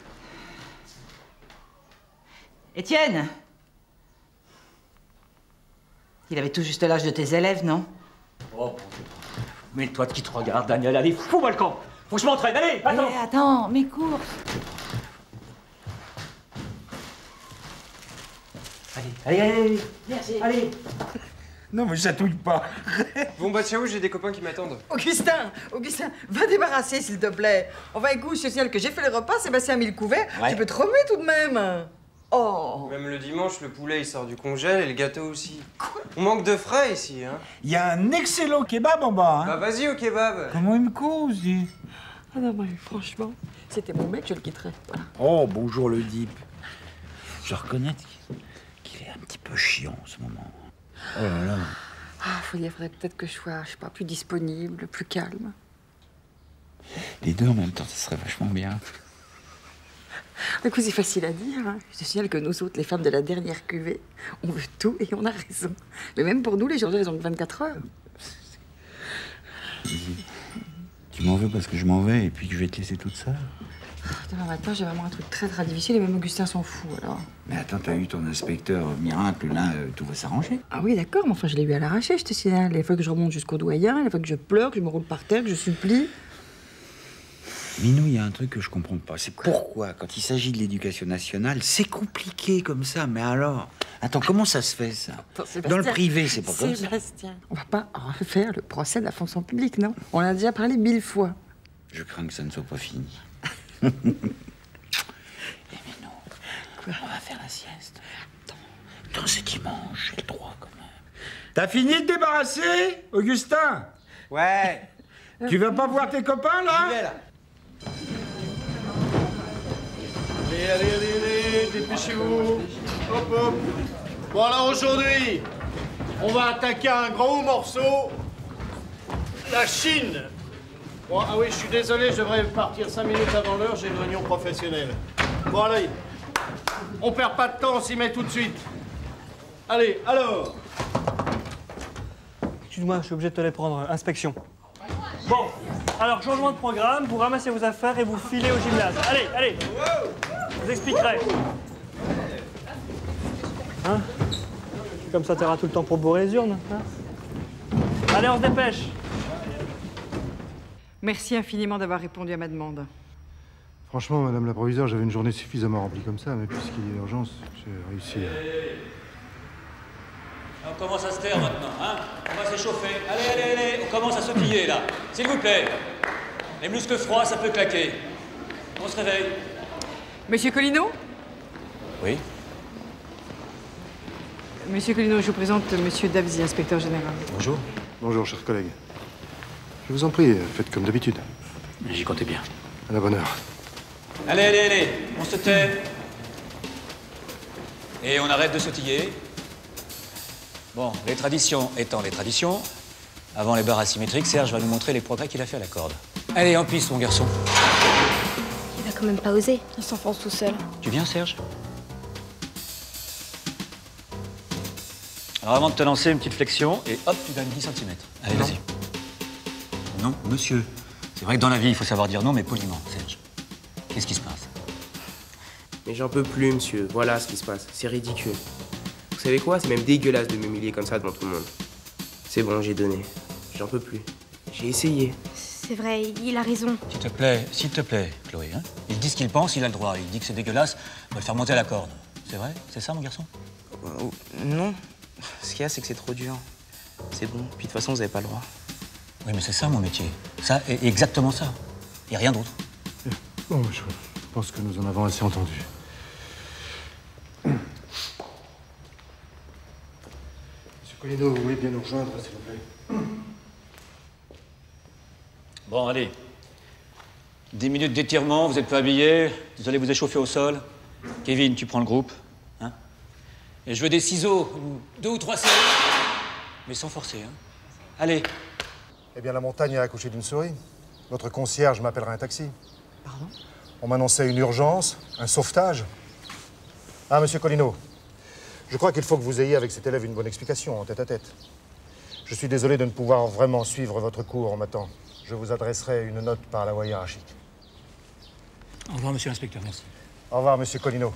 Étienne! Il avait tout juste l'âge de tes élèves, non? Oh, mais toi qui te regardes, Daniel, allez, fous-moi le camp! Faut que je m'entraîne, allez, attends. Eh, attends, mes courses. Allez, allez, allez, Merci. allez. Non, mais ça touille pas. Bon, bah, ciao, j'ai des copains qui m'attendent. Augustin, Augustin, va débarrasser, s'il te plaît. Enfin, écoute, je te signale que j'ai fait le repas, Sébastien a mis le couvert. Ouais. Tu peux te remuer tout de même. Oh. Même le dimanche, le poulet, il sort du congèle et le gâteau aussi. On manque de frais ici, hein. Il y a un excellent kebab en bas, hein. Bah, vas-y au kebab. Comment il me cause, lui? Ah non, mais franchement, c'était mon mec, je le quitterais. Voilà. Oh, bonjour le Deep. Je reconnais qu'il est un petit peu chiant en ce moment. Oh là là. Ah, faut dire, faudrait peut-être que je sois, je sais pas, plus disponible, plus calme. Les deux en même temps, ça serait vachement bien. Écoute, c'est facile à dire. Hein. Je te signale que nous autres, les femmes de la dernière cuvée, on veut tout et on a raison. Mais même pour nous, les gens, ils ont que vingt-quatre heures. Tu m'en veux parce que je m'en vais et puis que je vais te laisser toute seule. Demain matin, j'ai vraiment un truc très très difficile et même Augustin s'en fout, alors. Mais attends, t'as eu ton inspecteur miracle, là, euh, tout va s'arranger. Ah oui, d'accord, mais enfin, je l'ai eu à l'arraché, je te signale. Les fois que je remonte jusqu'au doyen, les fois que je pleure, que je me roule par terre, que je supplie. Minou, il y a un truc que je comprends pas. C'est pourquoi, quand il s'agit de l'éducation nationale, c'est compliqué comme ça. Mais alors, attends, comment ça se fait, ça? Attends, Dans le privé, c'est pas comme ça. Sébastien, on va pas refaire le procès de la fonction publique, non? On en a déjà parlé mille fois. Je crains que ça ne soit pas fini. Eh mais non, Quoi? on va faire la sieste. Attends, attends, c'est dimanche, j'ai le droit quand même. T'as fini de débarrasser, Augustin? Ouais. Tu vas pas voir tes copains, là? J'y vais, là. Allez, allez, allez, allez, dépêchez-vous. Hop, hop. Bon, alors aujourd'hui, on va attaquer un gros morceau. La Chine. Bon, ah oui, je suis désolé, je devrais partir cinq minutes avant l'heure, j'ai une réunion professionnelle. Bon, allez. On perd pas de temps, on s'y met tout de suite. Allez, alors. Excuse-moi, je suis obligé de te les prendre. Inspection. Bon, alors changement de programme, vous ramassez vos affaires et vous filez au gymnase. Allez, allez. Je vous expliquerai. Hein? Comme ça, t'auras tout le temps pour bourrer les urnes. Hein? Allez, on se dépêche. Merci infiniment d'avoir répondu à ma demande. Franchement, madame la proviseure, j'avais une journée suffisamment remplie comme ça, mais puisqu'il y a urgence, j'ai réussi à... On commence à se taire maintenant, hein? On va s'échauffer. Allez, allez, allez, on commence à sautiller, là. S'il vous plaît. Les muscles froids, ça peut claquer. On se réveille. Monsieur Colino? Oui? Monsieur Colino, je vous présente Monsieur Dabzi, inspecteur général. Bonjour. Bonjour, chers collègues. Je vous en prie, faites comme d'habitude. J'y comptais bien. À la bonne heure. Allez, allez, allez, on se tait. Et on arrête de sautiller. Bon, les traditions étant les traditions, avant les barres asymétriques, Serge va nous montrer les progrès qu'il a fait à la corde. Allez, en piste, mon garçon. Il va quand même pas oser. Il s'enfonce tout seul. Tu viens, Serge? Alors, avant de te lancer, une petite flexion, et hop, tu gagnes dix centimètres. Allez, vas-y. Non, monsieur. C'est vrai que dans la vie, il faut savoir dire non, mais poliment, Serge. Qu'est-ce qui se passe? Mais j'en peux plus, monsieur. Voilà ce qui se passe. C'est ridicule. Vous savez quoi? C'est même dégueulasse de m'humilier comme ça devant tout le monde. C'est bon, j'ai donné. J'en peux plus. J'ai essayé. C'est vrai, il a raison. S'il te plaît, s'il te plaît, Chloé, hein. Il dit ce qu'il pense, il a le droit. Il dit que c'est dégueulasse, on va le faire monter à la corde. C'est vrai? C'est ça, mon garçon? Oh, non. Ce qu'il y a, c'est que c'est trop dur. C'est bon. Puis de toute façon, vous n'avez pas le droit. Oui, mais c'est ça, mon métier. Ça, et exactement ça. Et rien d'autre. Bon, je pense que nous en avons assez entendu. Monsieur Colino, vous voulez bien nous rejoindre, s'il vous plaît? Bon, allez. Dix minutes d'étirement, vous êtes peu habillés. Vous allez vous échauffer au sol. Kevin, tu prends le groupe. Hein? Et je veux des ciseaux, deux ou trois séries. Mais sans forcer, hein. Allez. Eh bien, la montagne a accouché d'une souris. Votre concierge m'appellera un taxi. Pardon? On m'annonçait une urgence, un sauvetage. Ah, monsieur Colino, je crois qu'il faut que vous ayez avec cet élève une bonne explication en tête-à-tête. Je suis désolé de ne pouvoir vraiment suivre votre cours en m'attendant. Je vous adresserai une note par la voie hiérarchique. Au revoir, monsieur l'inspecteur, merci. Au revoir, monsieur Colino.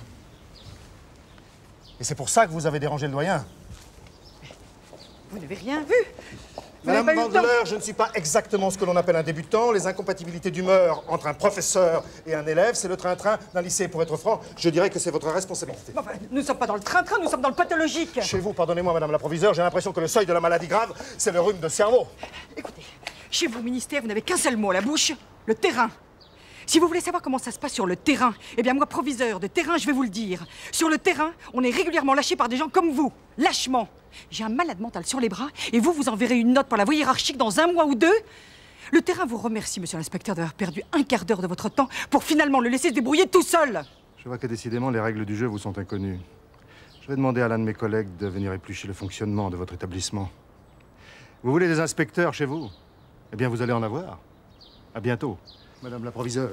Et c'est pour ça que vous avez dérangé le doyen? Vous n'avez rien vu? Madame n'avez pas eu le temps. Vandeleur, je ne suis pas exactement ce que l'on appelle un débutant. Les incompatibilités d'humeur entre un professeur et un élève, c'est le train-train d'un lycée. Pour être franc, je dirais que c'est votre responsabilité. Enfin, nous ne sommes pas dans le train-train, nous sommes dans le pathologique. Chez vous, pardonnez-moi, madame la proviseure, j'ai l'impression que le seuil de la maladie grave, c'est le rhume de cerveau. Écoutez, chez vous, au ministère, vous n'avez qu'un seul mot à la bouche, le terrain. Si vous voulez savoir comment ça se passe sur le terrain, eh bien moi, proviseur de terrain, je vais vous le dire. Sur le terrain, on est régulièrement lâché par des gens comme vous, lâchement. J'ai un malade mental sur les bras et vous, vous enverrez une note pour la voie hiérarchique dans un mois ou deux. Le terrain vous remercie, monsieur l'inspecteur, d'avoir perdu un quart d'heure de votre temps pour finalement le laisser se débrouiller tout seul. Je vois que décidément, les règles du jeu vous sont inconnues. Je vais demander à l'un de mes collègues de venir éplucher le fonctionnement de votre établissement. Vous voulez des inspecteurs chez vous? Eh bien, vous allez en avoir. À bientôt, madame la proviseure.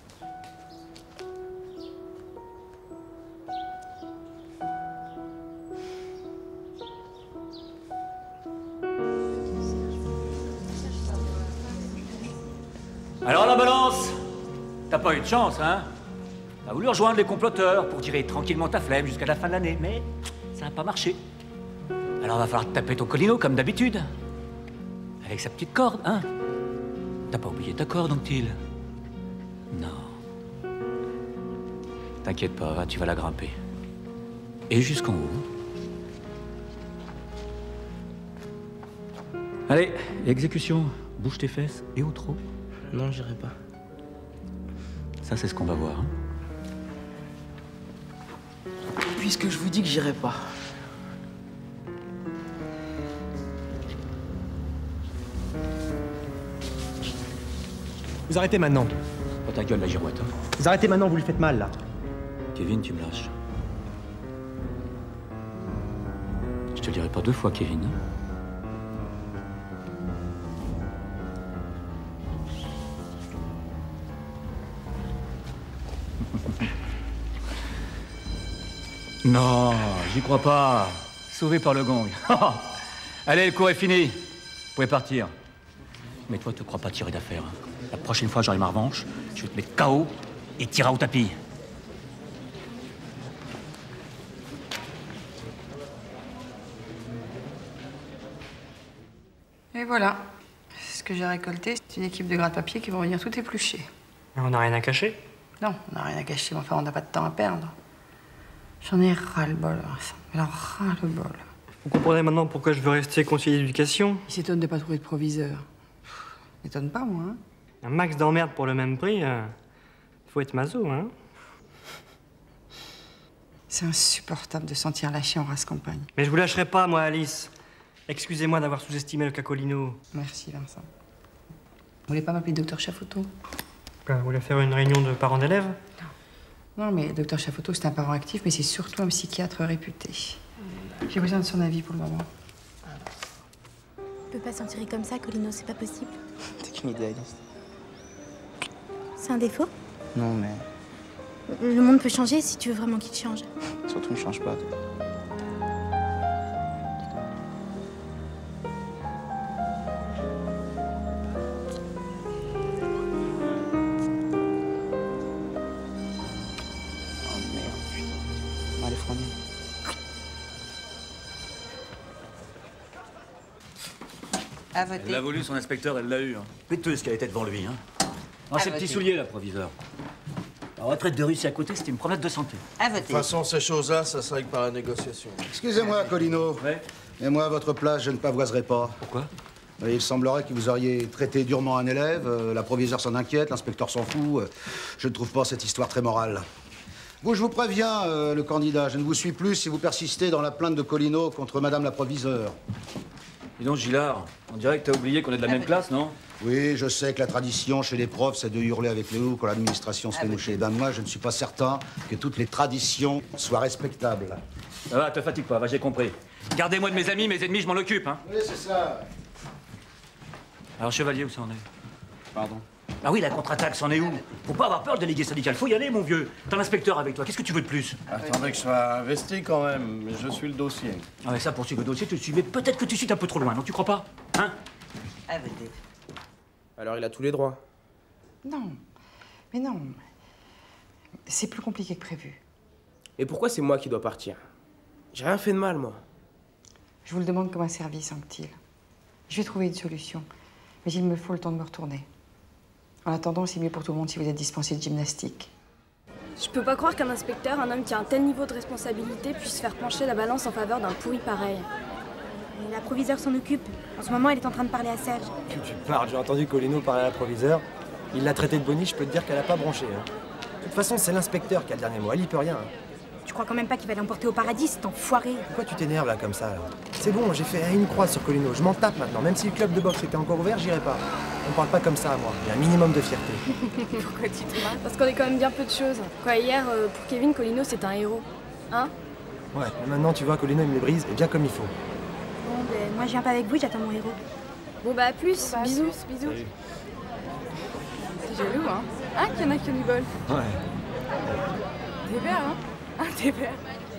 Alors la balance, t'as pas eu de chance, hein? T'as voulu rejoindre les comploteurs pour tirer tranquillement ta flemme jusqu'à la fin de l'année, mais ça n'a pas marché. Alors va falloir te taper ton Colino comme d'habitude. Avec sa petite corde, hein? T'as pas oublié ta corde, donc-t-il? Non. T'inquiète pas, va, tu vas la grimper. Et jusqu'en haut. Allez, exécution. Bouge tes fesses et au trot. Non, j'irai pas. Ça, c'est ce qu'on va voir. Hein. Puisque je vous dis que j'irai pas. Vous arrêtez maintenant. Pas ta gueule, la girouette. Hein. Vous arrêtez maintenant, vous lui faites mal, là. Kevin, tu me lâches. Je te le dirai pas deux fois, Kevin. Non, j'y crois pas. Sauvé par le gong. Allez, le cours est fini. Vous pouvez partir. Mais toi, tu crois pas tirer d'affaire. La prochaine fois, j'aurai ma revanche. Je vais te mettre K O et tirer au tapis. Et voilà. Ce que j'ai récolté, c'est une équipe de gratte-papier qui vont venir tout éplucher. On n'a rien à cacher? Non, on n'a rien à cacher, mais enfin, on n'a pas de temps à perdre. J'en ai ras-le-bol, Vincent. Alors, ras-le-bol. Vous comprenez maintenant pourquoi je veux rester conseiller d'éducation? Il s'étonne de pas trouver de proviseur. M'étonne pas, moi, hein. Un max d'emmerde pour le même prix, euh, faut être maso, hein. C'est insupportable de sentir lâché en race campagne. Mais je vous lâcherai pas, moi, Alice. Excusez-moi d'avoir sous-estimé le cacolino. Merci, Vincent. Vous voulez pas m'appeler docteur Chafoto? Vous voulez faire une réunion de parents d'élèves? Non, mais docteur Chafoto, c'est un parent actif, mais c'est surtout un psychiatre réputé. J'ai besoin de son avis pour le moment. On peut pas s'en tirer comme ça, Colino, c'est pas possible. T'es qu'une idéaliste. C'est un défaut? Non, mais Le monde peut changer si tu veux vraiment qu'il change. surtout ne change pas. toi. Oh merde, putain. Mal effrayé. À voter. Elle l'a voulu, son inspecteur, elle l'a eu. Hein. Péteuse qu'elle était devant lui. Hein. Dans À ses voter. petits souliers, la proviseur. La retraite de Russie à côté, c'était une promenade de santé. À De voter. toute façon, ces choses-là, ça se règle par la négociation. Excusez-moi, Colino. Ouais. Mais moi, à votre place, je ne pavoiserai pas. Pourquoi? Il semblerait que vous auriez traité durement un élève, euh, la proviseure s'en inquiète, l'inspecteur s'en fout. euh, je ne trouve pas cette histoire très morale. Vous, je vous préviens, euh, le candidat, je ne vous suis plus si vous persistez dans la plainte de Colino contre madame la proviseure. Dis donc, Gillard, on dirait que t'as oublié qu'on est de la même classe, non? Oui, je sais que la tradition chez les profs, c'est de hurler avec les loups quand l'administration se fait moucher. Ben moi, je ne suis pas certain que toutes les traditions soient respectables. Ça va, te fatigue pas, va, j'ai compris. Gardez-moi de mes amis, mes ennemis, je m'en occupe, hein. Oui, c'est ça. Alors, Chevalier, où ça en est? Pardon. Ah oui, la contre-attaque, c'en est où? Faut pas avoir peur de délégué syndical, faut y aller, mon vieux. T'as l'inspecteur avec toi, qu'est-ce que tu veux de plus? Attendez que je sois investi quand même, mais je suis le dossier. Ah mais ça, pour suivre le dossier, tu le suivais. Peut-être que tu suis un peu trop loin, non, tu crois pas? Hein? À voter. Alors il a tous les droits. Non. Mais non. C'est plus compliqué que prévu. Et pourquoi c'est moi qui dois partir? J'ai rien fait de mal, moi. Je vous le demande comme un service, Anctil. Je vais trouver une solution. Mais il me faut le temps de me retourner. En attendant, c'est mieux pour tout le monde si vous êtes dispensé de gymnastique. Je peux pas croire qu'un inspecteur, un homme qui a un tel niveau de responsabilité, puisse faire pencher la balance en faveur d'un pourri pareil. Et la proviseure s'en occupe. En ce moment, elle est en train de parler à Serge. Tu, tu parles, j'ai entendu Colino parler à la proviseure. Il l'a traité de boni, je peux te dire qu'elle a pas bronché. Hein. De toute façon, c'est l'inspecteur qui a le dernier mot, elle y peut rien. Hein. Tu crois quand même pas qu'il va l'emporter au paradis, cet enfoiré? Pourquoi tu t'énerves là comme ça là? C'est bon, j'ai fait une croix sur Colino, je m'en tape maintenant. Même si le club de boxe était encore ouvert, j'irai pas. On parle pas comme ça à moi, il y a un minimum de fierté. Pourquoi tu te marres? Parce qu'on est quand même bien peu de choses. Quoi, hier, euh, pour Kevin, Colino, c'est un héros. Hein? Ouais, mais maintenant tu vois, Colino il me les brise, et bien comme il faut. Bon, ben, moi je viens pas avec vous, j'attends mon héros. Bon bah à plus, bah, bisous. Plus, bisous. T'es jaloux, hein? Ah, qu'il y en a qui ont du bol. Ouais. T'es vert, hein? Ah, t'es vert.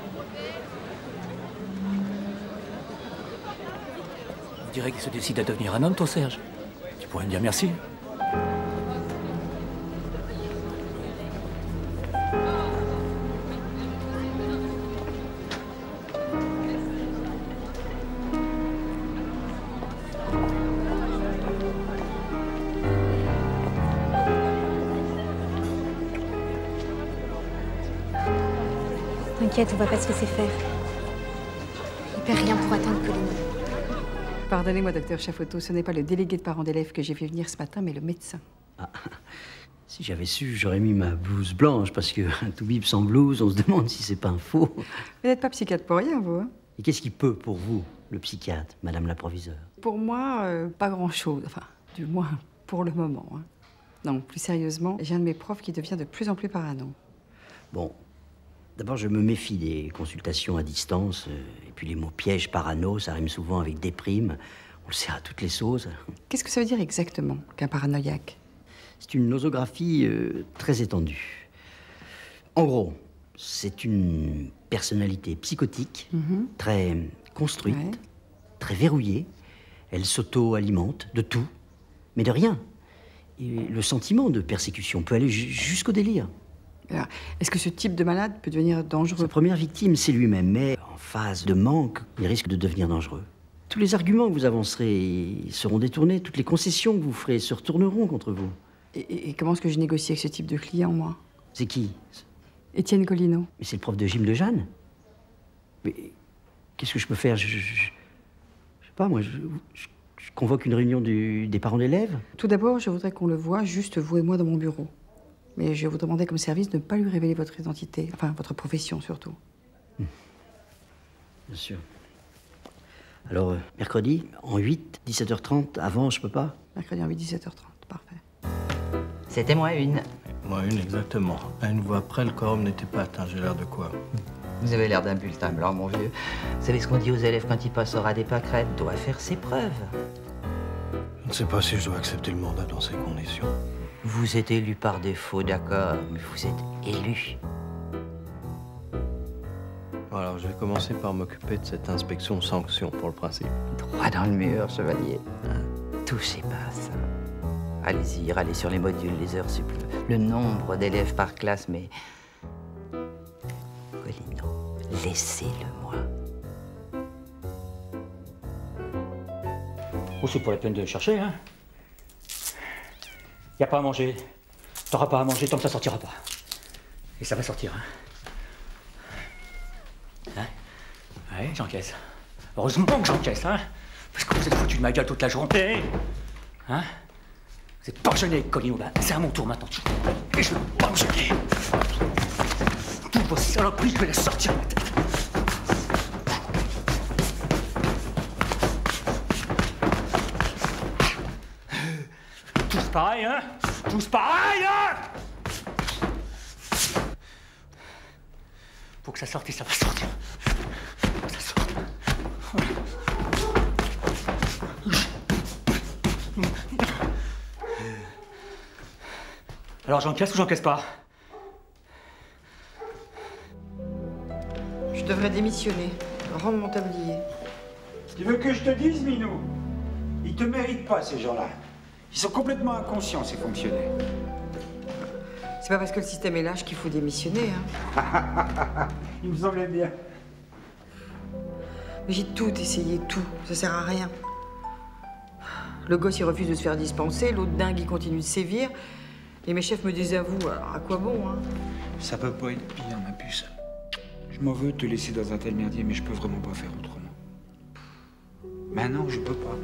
On dirait qu'il se décide à devenir un homme, toi, Serge. Tu pourrais me dire merci. T'inquiète, on va pas se laisser faire. Il perd rien pour atteindre Colino. Pardonnez-moi, docteur Chafoto, ce n'est pas le délégué de parents d'élèves que j'ai fait venir ce matin, mais le médecin. Ah, si j'avais su, j'aurais mis ma blouse blanche, parce que un toubib sans blouse, on se demande si c'est pas un faux. Vous n'êtes pas psychiatre pour rien, vous, hein? Et qu'est-ce qui peut, pour vous, le psychiatre, madame la proviseure? Pour moi, euh, pas grand-chose. Enfin, du moins, pour le moment. Hein. Non, plus sérieusement, j'ai un de mes profs qui devient de plus en plus parano. Bon, d'abord, je me méfie des consultations à distance, euh, et puis les mots piège, parano, ça rime souvent avec déprime. On le sait à toutes les sauces. Qu'est-ce que ça veut dire exactement, qu'un paranoïaque? C'est une nosographie euh, très étendue. En gros, c'est une personnalité psychotique, Mm-hmm. très construite, Ouais. très verrouillée. Elle s'auto-alimente de tout, mais de rien. Et le sentiment de persécution peut aller ju- jusqu'au délire. Alors, est-ce que ce type de malade peut devenir dangereux? Sa première victime, c'est lui-même, mais en phase de manque, il risque de devenir dangereux. Tous les arguments que vous avancerez seront détournés, toutes les concessions que vous ferez se retourneront contre vous. Et, et- et comment est-ce que je négocie avec ce type de client, moi? C'est qui? Étienne Colino. Mais c'est le prof de gym de Jeanne. Mais qu'est-ce que je peux faire? Je, je, je- je sais pas, moi, je, je- je convoque une réunion du- des parents d'élèves. Tout d'abord, je voudrais qu'on le voie, juste vous et moi, dans mon bureau. Mais je vous demandais comme service de ne pas lui révéler votre identité, enfin, votre profession surtout. Bien sûr. Alors, euh, mercredi, en huit, dix-sept heures trente, avant, je peux pas? Mercredi en huit, dix-sept heures trente, parfait. C'était moins une. Moins une, exactement. À une voix près, le quorum n'était pas atteint. J'ai l'air de quoi? Vous avez l'air d'un bulletin blanc, mon vieux. Vous savez ce qu'on dit aux élèves quand ils passent au ras des pâquerettes? Doit faire ses preuves. Je ne sais pas si je dois accepter le mandat dans ces conditions. Vous êtes élu par défaut, d'accord, mais vous êtes élu. Bon, alors, je vais commencer par m'occuper de cette inspection sanction pour le principe. Droit dans le mur, chevalier. Touchez pas à ça. Allez-y, râlez sur les modules, les heures sup, le nombre d'élèves par classe, mais... Colino, laissez-le moi. Oh, c'est pas la peine de chercher, hein. Y a pas à manger. T'auras pas à manger tant que ça sortira pas. Et ça va sortir, hein. Hein? Ouais, j'encaisse. Heureusement que j'encaisse, hein. Parce que vous êtes foutu de ma gueule toute la journée. Hein? Vous êtes pensionné, Colino. Ben, c'est à mon tour maintenant. Et je vais me pensionner. Toutes vos saloperies, je vais les sortir de ma tête. Tous pareil, hein? Tous pareil, hein? Pour que ça sorte et ça va sortir. Faut que ça sorte. Alors j'encaisse ou j'encaisse pas? Je devrais démissionner, rendre mon tablier. Tu veux que je te dise, Minou? Ils te méritent pas, ces gens-là. Ils sont complètement inconscients, ces fonctionnaires. C'est pas parce que le système est lâche qu'il faut démissionner, hein. Il me semblait bien. Mais j'ai tout essayé, tout. Ça sert à rien. Le gosse, il refuse de se faire dispenser, l'autre dingue, il continue de sévir. Et mes chefs me désavouent, alors à quoi bon, hein? Ça peut pas être pire, ma puce. Je m'en veux de te laisser dans un tel merdier, mais je peux vraiment pas faire autrement. Maintenant, je peux pas.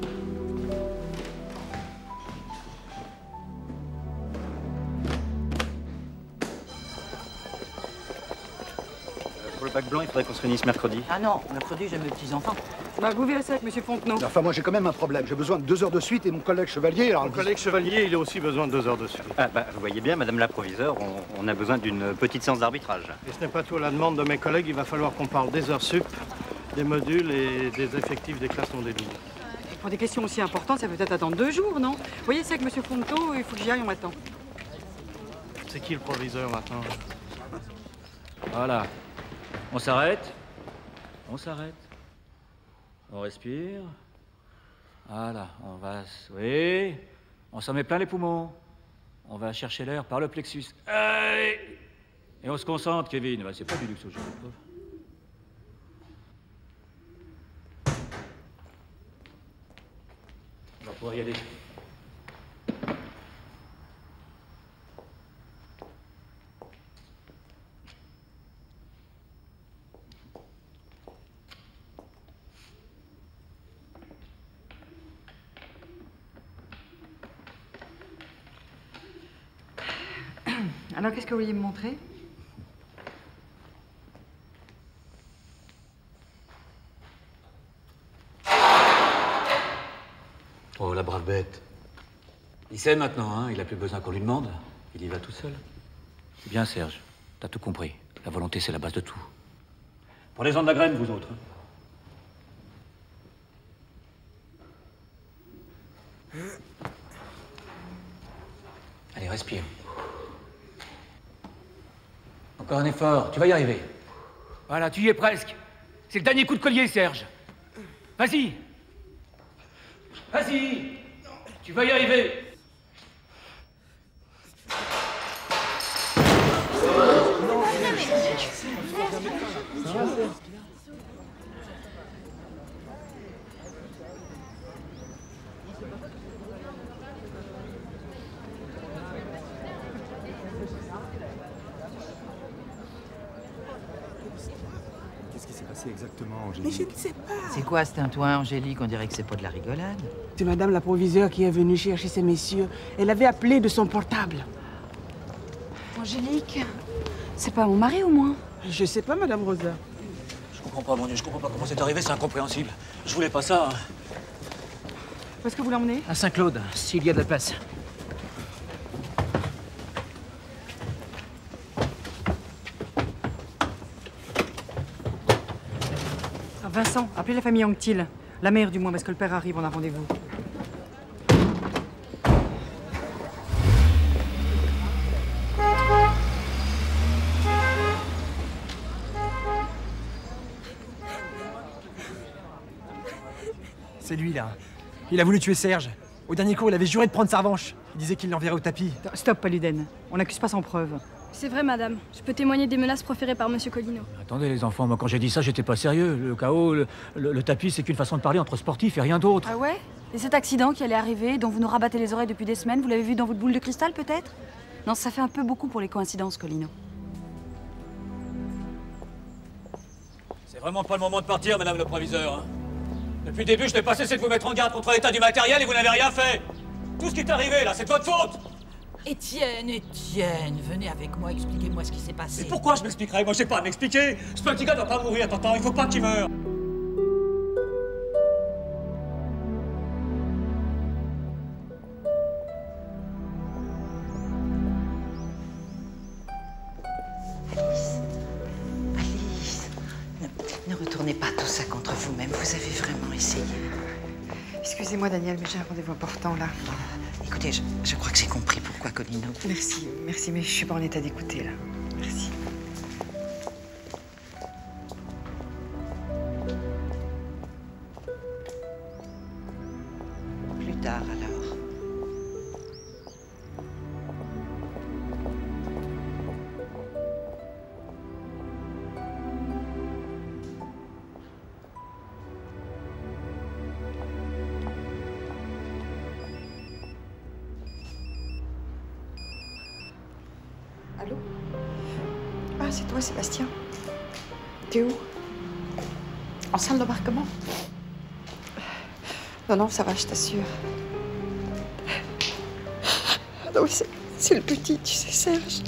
Pour le bac blanc, il faudrait qu'on se réunisse mercredi. Ah non, mercredi, j'ai mes petits-enfants. Bah, vous verrez ça avec monsieur Fontenot. Enfin, moi, j'ai quand même un problème. J'ai besoin de deux heures de suite et mon collègue Chevalier, alors... Mon collègue Chevalier, il a aussi besoin de deux heures de suite. Ah bah, vous voyez bien, madame la proviseure, on, on a besoin d'une petite séance d'arbitrage. Et ce n'est pas tout à la demande de mes collègues, il va falloir qu'on parle des heures sup, des modules et des effectifs des classes non dédiées. Pour des questions aussi importantes, ça peut peut-être attendre deux jours, non? Vous voyez, c'est avec monsieur Fontenot, il faut que j'y aille, on m'attend. C'est qui le proviseur maintenant? Voilà. On s'arrête. On s'arrête. On respire. Voilà, on va... Oui. On s'en met plein les poumons. On va chercher l'air par le plexus. Allez. Et on se concentre, Kevin. Bah, c'est pas du luxe aujourd'hui. On va pouvoir y aller. Alors, qu'est-ce que vous vouliez me montrer? Oh, la brave bête. Il sait maintenant, hein. Il a plus besoin qu'on lui demande. Il y va tout seul. C'est bien, Serge. T'as tout compris. La volonté, c'est la base de tout. Prenez-en de la graine, vous autres. Allez, respire. Encore un effort, tu vas y arriver. Voilà, tu y es presque. C'est le dernier coup de collier, Serge. Vas-y. Vas-y. Tu vas y arriver. Qu'est-ce qui s'est passé exactement, Angélique? Mais je ne sais pas. C'est quoi ce tintouin, Angélique? On dirait que c'est pas de la rigolade. C'est madame la proviseure qui est venue chercher ces messieurs. Elle avait appelé de son portable. Angélique, c'est pas mon mari au moins? Je sais pas, madame Rosa. Je comprends pas, mon Dieu, je comprends pas comment c'est arrivé, c'est incompréhensible. Je voulais pas ça. Hein. Où est-ce que vous l'emmenez? À Saint-Claude, s'il y a de la place. Ah, Vincent, appelez la famille Anctil. La mère, du moins, parce que le père arrive, on a rendez-vous. C'est lui, là. Il a voulu tuer Serge. Au dernier cours, il avait juré de prendre sa revanche. Il disait qu'il l'enverrait au tapis. Stop, Paluden. On n'accuse pas sans preuve. C'est vrai, madame. Je peux témoigner des menaces proférées par monsieur Colino. Attendez, les enfants, moi, quand j'ai dit ça, j'étais pas sérieux. Le chaos, le, le- le tapis, c'est qu'une façon de parler entre sportifs et rien d'autre. Ah ouais? Et cet accident qui allait arriver, dont vous nous rabattez les oreilles depuis des semaines, vous l'avez vu dans votre boule de cristal, peut-être? Non, ça fait un peu beaucoup pour les coïncidences, Colino. C'est vraiment pas le moment de partir, madame le proviseur. Hein. Depuis le début, je n'ai pas cessé de vous mettre en garde contre l'état du matériel et vous n'avez rien fait. Tout ce qui est arrivé, là, c'est de votre faute. Étienne, Étienne, venez avec moi, expliquez-moi ce qui s'est passé. Et pourquoi je m'expliquerai? Moi, je sais pas m'expliquer. Ce petit gars doit pas mourir, t'entends? Il faut pas qu'il meure. Alice, ne, ne retournez pas tout ça contre vous-même, vous avez vraiment essayé. Excusez-moi, Daniel, mais j'ai un rendez-vous important, là. Écoutez, je, je crois que j'ai compris pourquoi Colino... Merci, merci, mais je suis pas en état d'écouter, là. Merci. Plus tard, alors. Allô? Ah, c'est toi, Sébastien. T'es où? En salle d'embarquement? Non, non, ça va, je t'assure. Non, c'est le petit, tu sais, Serge.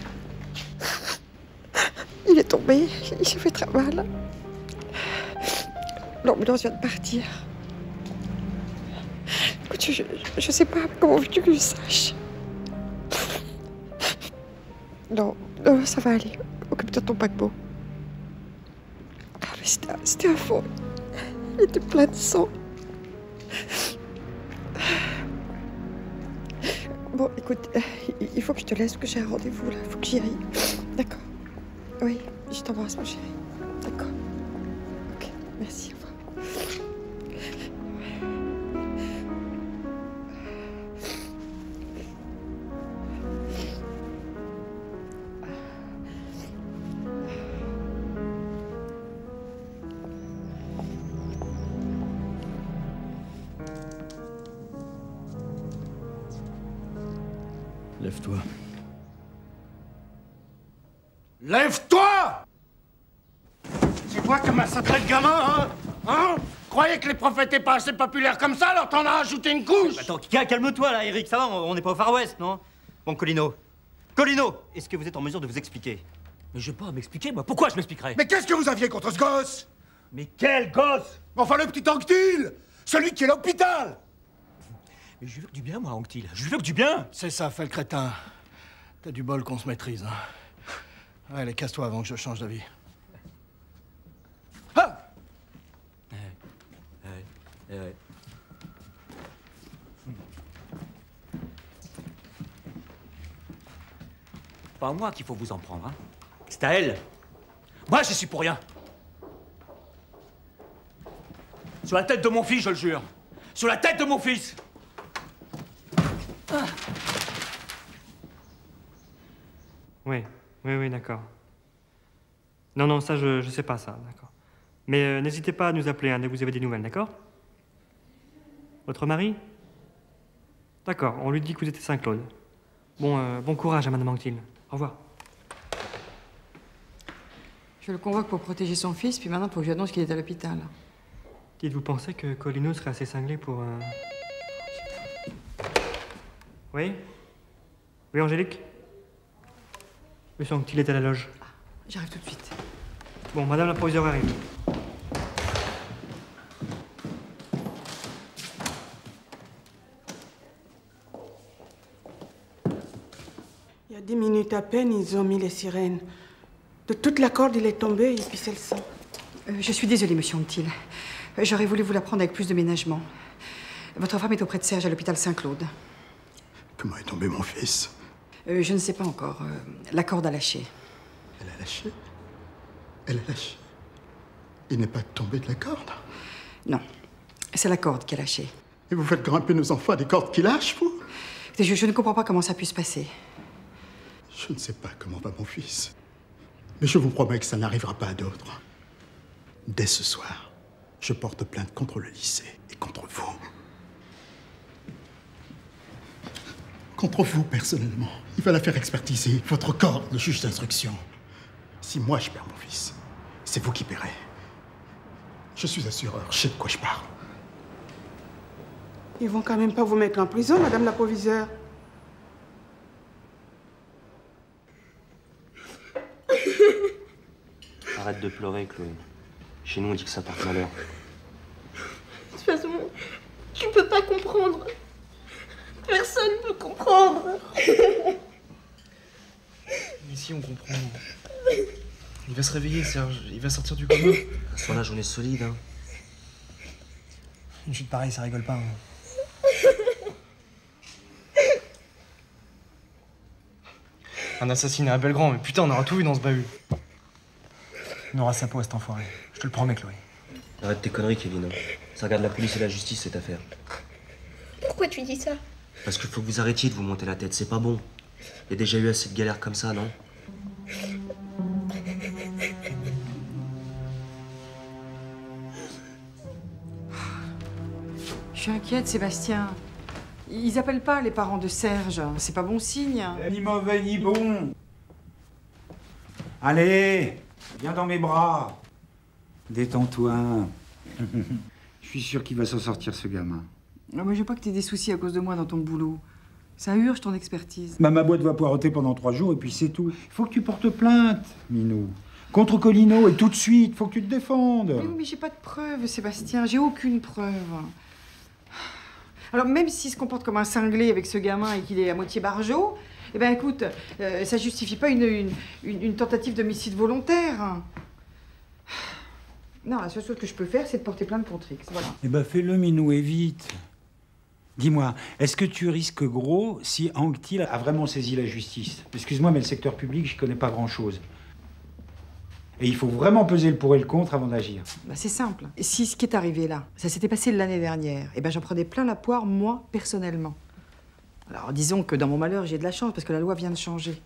Il est tombé, il s'est fait très mal. L'ambulance vient de partir. Écoute, je, je, je sais pas comment veux-tu que je sache. Non, non, ça va aller. Occupe-toi de ton paquebot. Ah, mais c'était un faux. Il était plein de sang. Bon, écoute, euh, il faut que je te laisse, que j'ai un rendez-vous là. Il faut que j'y aille. D'accord? Oui, je t'embrasse, mon chéri. D'accord. Ok, merci. Au revoir. Lève-toi. Lève-toi! Tu vois comment ça traite gamin, hein? Hein? Croyais que les profs étaient pas assez populaires comme ça, alors t'en as rajouté une couche? Attends, calme-toi là, Eric, ça va, on n'est pas au Far West, non? Bon, Colino. Colino, est-ce que vous êtes en mesure de vous expliquer? Mais je vais pas m'expliquer, moi. Pourquoi je m'expliquerais? Mais qu'est-ce que vous aviez contre ce gosse? Mais quel gosse? Enfin, le petit Anctil! Celui qui est à l'hôpital! Mais je lui veux que du bien, moi, Anctil. Je lui veux que du bien. C'est ça, fais le crétin. T'as du bol qu'on se maîtrise, hein. Ouais, allez, casse-toi avant que je change d'avis. Ah! Ouais, ouais, ouais. Pas à moi qu'il faut vous en prendre, hein. C'est à elle. Moi, j'y suis pour rien. Sur la tête de mon fils, je le jure. Sur la tête de mon fils. Ah. Oui, oui, oui, d'accord. Non, non, ça, je, je sais pas ça, d'accord. Mais euh, n'hésitez pas à nous appeler, hein, dès que vous avez des nouvelles, d'accord? Votre mari? D'accord, on lui dit que vous êtes à Saint-Claude. Bon, euh, bon courage à Madame Anctil. Au revoir. Je le convoque pour protéger son fils, puis maintenant, il faut que je lui annonce qu'il est à l'hôpital. Dites-vous pensez que Colino serait assez cinglé pour... Euh... Oui? Oui, Angélique? Monsieur Anctil est à la loge. J'arrive tout de suite. Bon, Madame la proviseure arrive. Il y a dix minutes à peine, ils ont mis les sirènes. De toute la corde, il est tombé et puis c'est le sang. Euh, je suis désolée, monsieur Anctil. J'aurais voulu vous la prendre avec plus de ménagement. Votre femme est auprès de Serge à l'hôpital Saint-Claude. Comment est tombé mon fils? Euh, je ne sais pas encore. Euh, la corde a lâché. Elle a lâché? Elle a lâché? Il n'est pas tombé de la corde? Non. C'est la corde qui a lâché. Et vous faites grimper nos enfants à des cordes qui lâchent, vous? Je, je ne comprends pas comment ça a pu se passer. Je ne sais pas comment va mon fils. Mais je vous promets que ça n'arrivera pas à d'autres. Dès ce soir, je porte plainte contre le lycée et contre vous. Contre vous, personnellement. Il va la faire expertiser. Votre corps, le juge d'instruction. Si moi je perds mon fils, c'est vous qui paierez. Je suis assureur, je sais de quoi je parle. Ils vont quand même pas vous mettre en prison, Madame la proviseure. Arrête de pleurer, Chloé. Chez nous, on dit que ça porte malheur. De toute façon, tu peux pas comprendre. Personne ne peut comprendre. Ici, on comprend. Il va se réveiller, Serge. Il va sortir du coma. Sois la journée solide, hein. Une chute pareille, ça rigole pas. Hein. Un assassinat à Belgrand, mais putain, on aura tout vu dans ce bahut. On aura sa peau à cet enfoiré. Je te le promets, Chloé. Arrête tes conneries, Kevin. Ça regarde la police et la justice, cette affaire. Pourquoi tu dis ça? Parce qu'il faut que vous arrêtiez de vous monter la tête, c'est pas bon. Il y a déjà eu assez de galères comme ça, non? Je suis inquiète, Sébastien. Ils appellent pas les parents de Serge. C'est pas bon signe. Ni mauvais ni bon. Allez, viens dans mes bras. Détends-toi. Je suis sûr qu'il va s'en sortir, ce gamin. Non, mais je veux pas que t'aies des soucis à cause de moi dans ton boulot. Ça urge ton expertise. Bah, ma boîte va poireauter pendant trois jours et puis c'est tout. Il faut que tu portes plainte, Minou. Contre Colino et tout de suite, faut que tu te défendes. Oui, mais j'ai pas de preuves, Sébastien. J'ai aucune preuve. Alors, même s'il se comporte comme un cinglé avec ce gamin et qu'il est à moitié barjot, eh ben écoute, euh, ça justifie pas une, une, une, une tentative d'homicide volontaire. Non, la seule chose que je peux faire, c'est de porter plainte contre X, voilà. Eh ben fais-le, Minou, et vite. Dis-moi, est-ce que tu risques gros si Anctil a vraiment saisi la justice? Excuse-moi, mais le secteur public, je connais pas grand-chose. Et il faut vraiment peser le pour et le contre avant d'agir. Bah, c'est simple. Si ce qui est arrivé là, ça s'était passé l'année dernière, eh ben j'en prenais plein la poire, moi, personnellement. Alors, disons que dans mon malheur, j'ai de la chance parce que la loi vient de changer.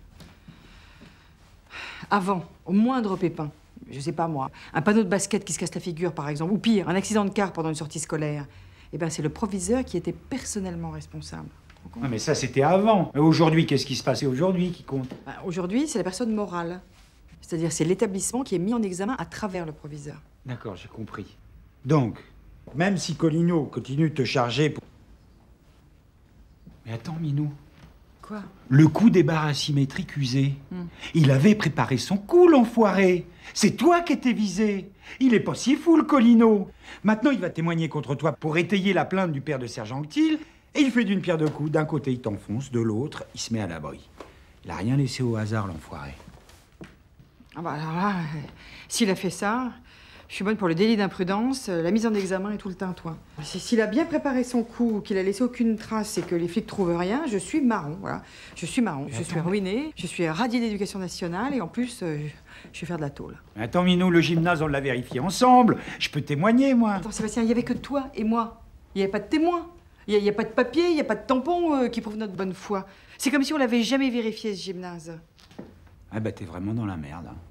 Avant, au moindre pépin, je sais pas moi, un panneau de basket qui se casse la figure, par exemple, ou pire, un accident de car pendant une sortie scolaire, eh ben c'est le proviseur qui était personnellement responsable. Ah, mais ça, c'était avant. Mais aujourd'hui, qu'est-ce qui se passe? C'est aujourd'hui qui compte. Ben, aujourd'hui, c'est la personne morale. C'est-à-dire, c'est l'établissement qui est mis en examen à travers le proviseur. D'accord, j'ai compris. Donc, même si Colino continue de te charger pour... Mais attends, Minou. Quoi? Le coup des barres asymétriques usé. Hmm. Il avait préparé son coup, l'enfoiré. C'est toi qui étais visé. Il est pas si fou, le Colino. Maintenant, il va témoigner contre toi pour étayer la plainte du père de Serge Anctil. Et il fait d'une pierre deux coups. D'un côté, il t'enfonce. De l'autre, il se met à l'abri. Il a rien laissé au hasard, l'enfoiré. Ah bah alors là, euh, s'il a fait ça, je suis bonne pour le délit d'imprudence, euh, la mise en examen et tout le tintouin. S'il a bien préparé son coup, qu'il a laissé aucune trace et que les flics trouvent rien, je suis marron, voilà. Je suis marron, je suis ruinée, je suis radiée d'éducation nationale et en plus, euh, je vais faire de la tôle. Attends, Minou, le gymnase, on l'a vérifié ensemble. Je peux témoigner, moi. Attends, Sébastien, il n'y avait que toi et moi. Il n'y avait pas de témoin. Il n'y a, a pas de papier, il n'y a pas de tampon euh, qui prouve notre bonne foi. C'est comme si on l'avait jamais vérifié, ce gymnase. Ah bah, t'es vraiment dans la merde. Hein.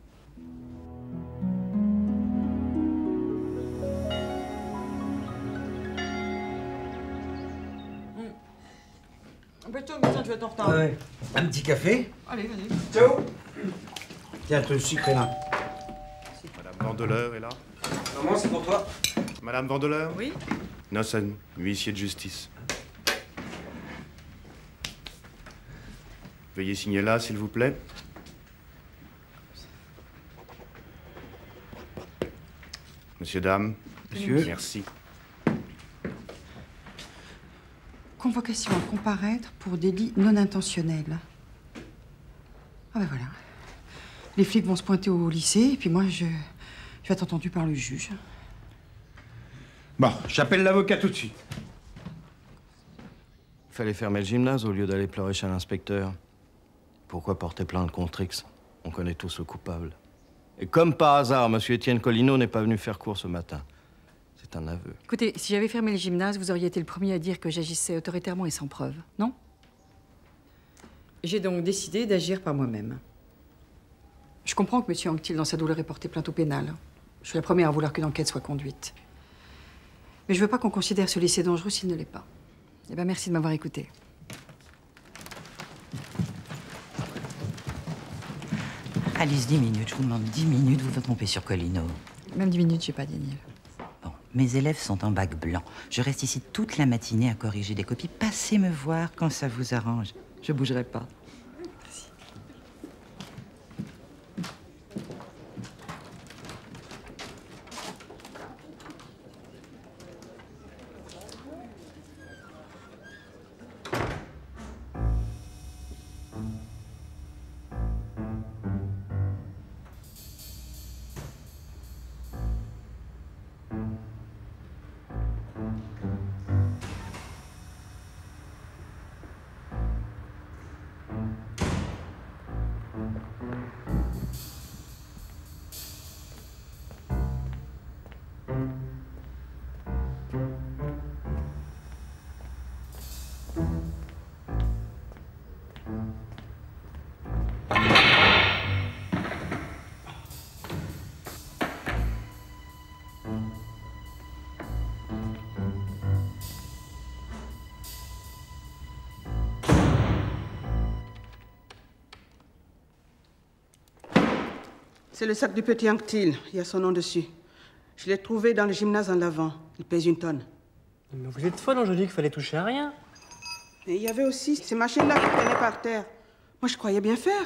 Tiens, tu vas t'en retard. Ouais. Un petit café? Allez, vas-y. Ciao. Tiens, le sucre est là. Madame Vandeleur est là? Maman, c'est pour toi. Madame Vandeleur? Oui. Nossen, huissier de justice. Veuillez signer là, s'il vous plaît. Monsieur, dame. Monsieur. Merci. Convocation à comparaître pour délit non intentionnel. Ah ben voilà. Les flics vont se pointer au lycée, et puis moi, je, je vais être entendue par le juge. Bon, j'appelle l'avocat tout de suite. Il fallait fermer le gymnase au lieu d'aller pleurer chez l'inspecteur. Pourquoi porter plainte contre X? On connaît tous le coupable. Et comme par hasard, monsieur Étienne Colino n'est pas venu faire cours ce matin. C'est un aveu. Écoutez, si j'avais fermé le gymnase, vous auriez été le premier à dire que j'agissais autoritairement et sans preuve, non? J'ai donc décidé d'agir par moi-même. Je comprends que monsieur Anctil, dans sa douleur, ait porté plainte au pénal. Je suis la première à vouloir qu'une enquête soit conduite. Mais je veux pas qu'on considère ce lycée dangereux s'il ne l'est pas. Eh bien, merci de m'avoir écouté. Alice, dix minutes, je vous demande dix minutes, vous vous trompez sur Colino. Même dix minutes, j'ai pas, Daniel. Bon, mes élèves sont en bac blanc. Je reste ici toute la matinée à corriger des copies. Passez me voir quand ça vous arrange. Je bougerai pas. C'est le sac du petit Anctil. Il y a son nom dessus. Je l'ai trouvé dans le gymnase en lavant. Il pèse une tonne. Mais vous êtes folle, Angélique, fallait toucher à rien. Et il y avait aussi ces machines-là qui traînaient par terre. Moi, je croyais bien faire.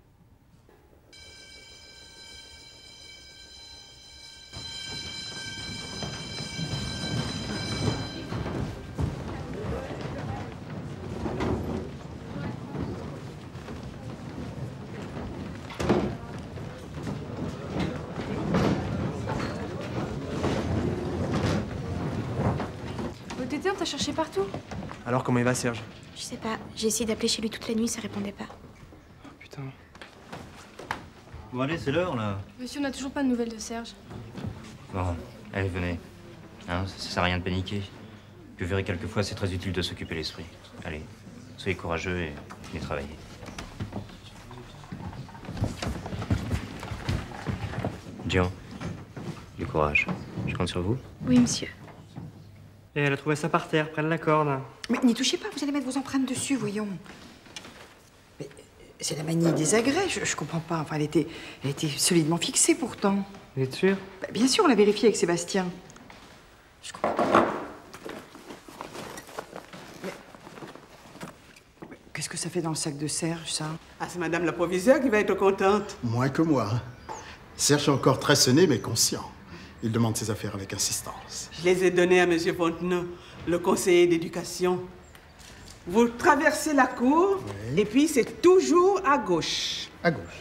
Tété, on t'a cherché partout. Alors, comment il va, Serge? Je sais pas. J'ai essayé d'appeler chez lui toute la nuit, ça répondait pas. Putain. Bon, allez, c'est l'heure, là. Monsieur, on n'a toujours pas de nouvelles de Serge. Bon, allez, venez. Hein, ça, ça sert à rien de paniquer. Puis vous verrez, quelquefois, c'est très utile de s'occuper l'esprit. Allez, soyez courageux et venez travailler. Gio, du courage. Je compte sur vous. Oui, monsieur. Et elle a trouvé ça par terre, près de la corde. Mais n'y touchez pas, vous allez mettre vos empreintes dessus, voyons. Mais c'est la manie des agrès, je, je comprends pas. Enfin, elle était, elle était solidement fixée pourtant. Vous êtes sûr? Bah, bien sûr, on l'a vérifié avec Sébastien. Je comprends pas. Mais... mais qu'est-ce que ça fait dans le sac de Serge, ça? Ah, c'est madame la proviseure qui va être contente. Moins que moi. Serge est encore très sonné, mais conscient. Il demande ses affaires avec insistance. Je les ai donnés à monsieur Fontenot, le conseiller d'éducation. Vous traversez la cour, oui. Et puis c'est toujours à gauche. À gauche.